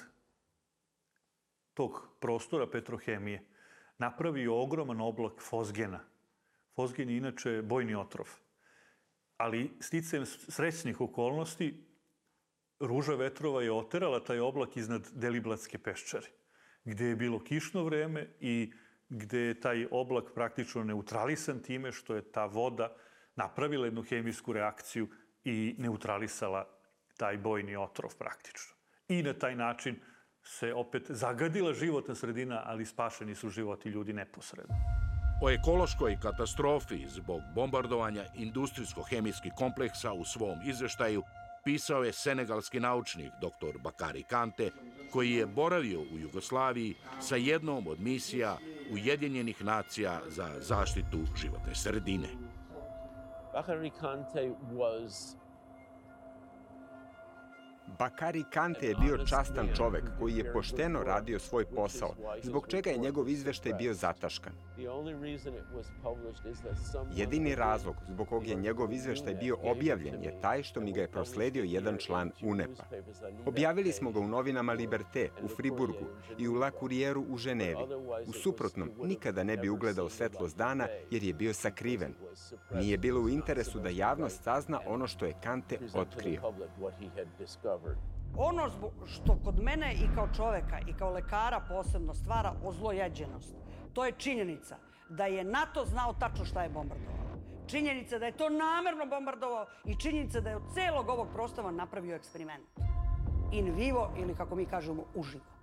tog prostora Petrohemije napravio ogroman oblak fosgena. Fosgen je inače bojni otrov. Ali sticajem srećnih okolnosti, ruža vetrova je oterala taj oblak iznad Deliblatske peščare, gde je bilo kišno vreme i gde je taj oblak praktično neutralisan time što je ta voda napravila jednu hemijsku reakciju i neutralisala taj bojni otrov praktično. I na taj način se opet zagadila životna sredina, ali spašeni su životi ljudi neposredno. O ekološkoj katastrofi zbog bombardovanja industrijsko-hemijskih kompleksa u svom izveštaju pisao je senegalski naučnik doktor Bakari Kante, koji je boravio u Jugoslaviji sa jednom od misija Ujedinjenih nacija za zaštitu životne sredine. Bakari Kante was Bakari Kante je bio častan čovek koji je pošteno radio svoj posao, zbog čega je njegov izveštaj bio zataškan. Jedini razlog zbog kog je njegov izveštaj bio objavljen je taj što mi ga je prosledio jedan član U N E P-a. Objavili smo ga u novinama Liberté u Friburgu i u La Courrièru u Ženevi. U suprotnom, nikada ne bi ugledao svetlost dana jer je bio sakriven. Nije bilo u interesu da javnost sazna ono što je Kante otkrio. Ono što kod mene i kao čoveka i kao lekara posebno stvara ozlojeđenost, to je činjenica da je NATO znao tačno šta je bombardovao. Činjenica da je to namerno bombardovao i činjenica da je od celog ovog prostora napravio eksperiment. In vivo ili, kako mi kažemo, uživo.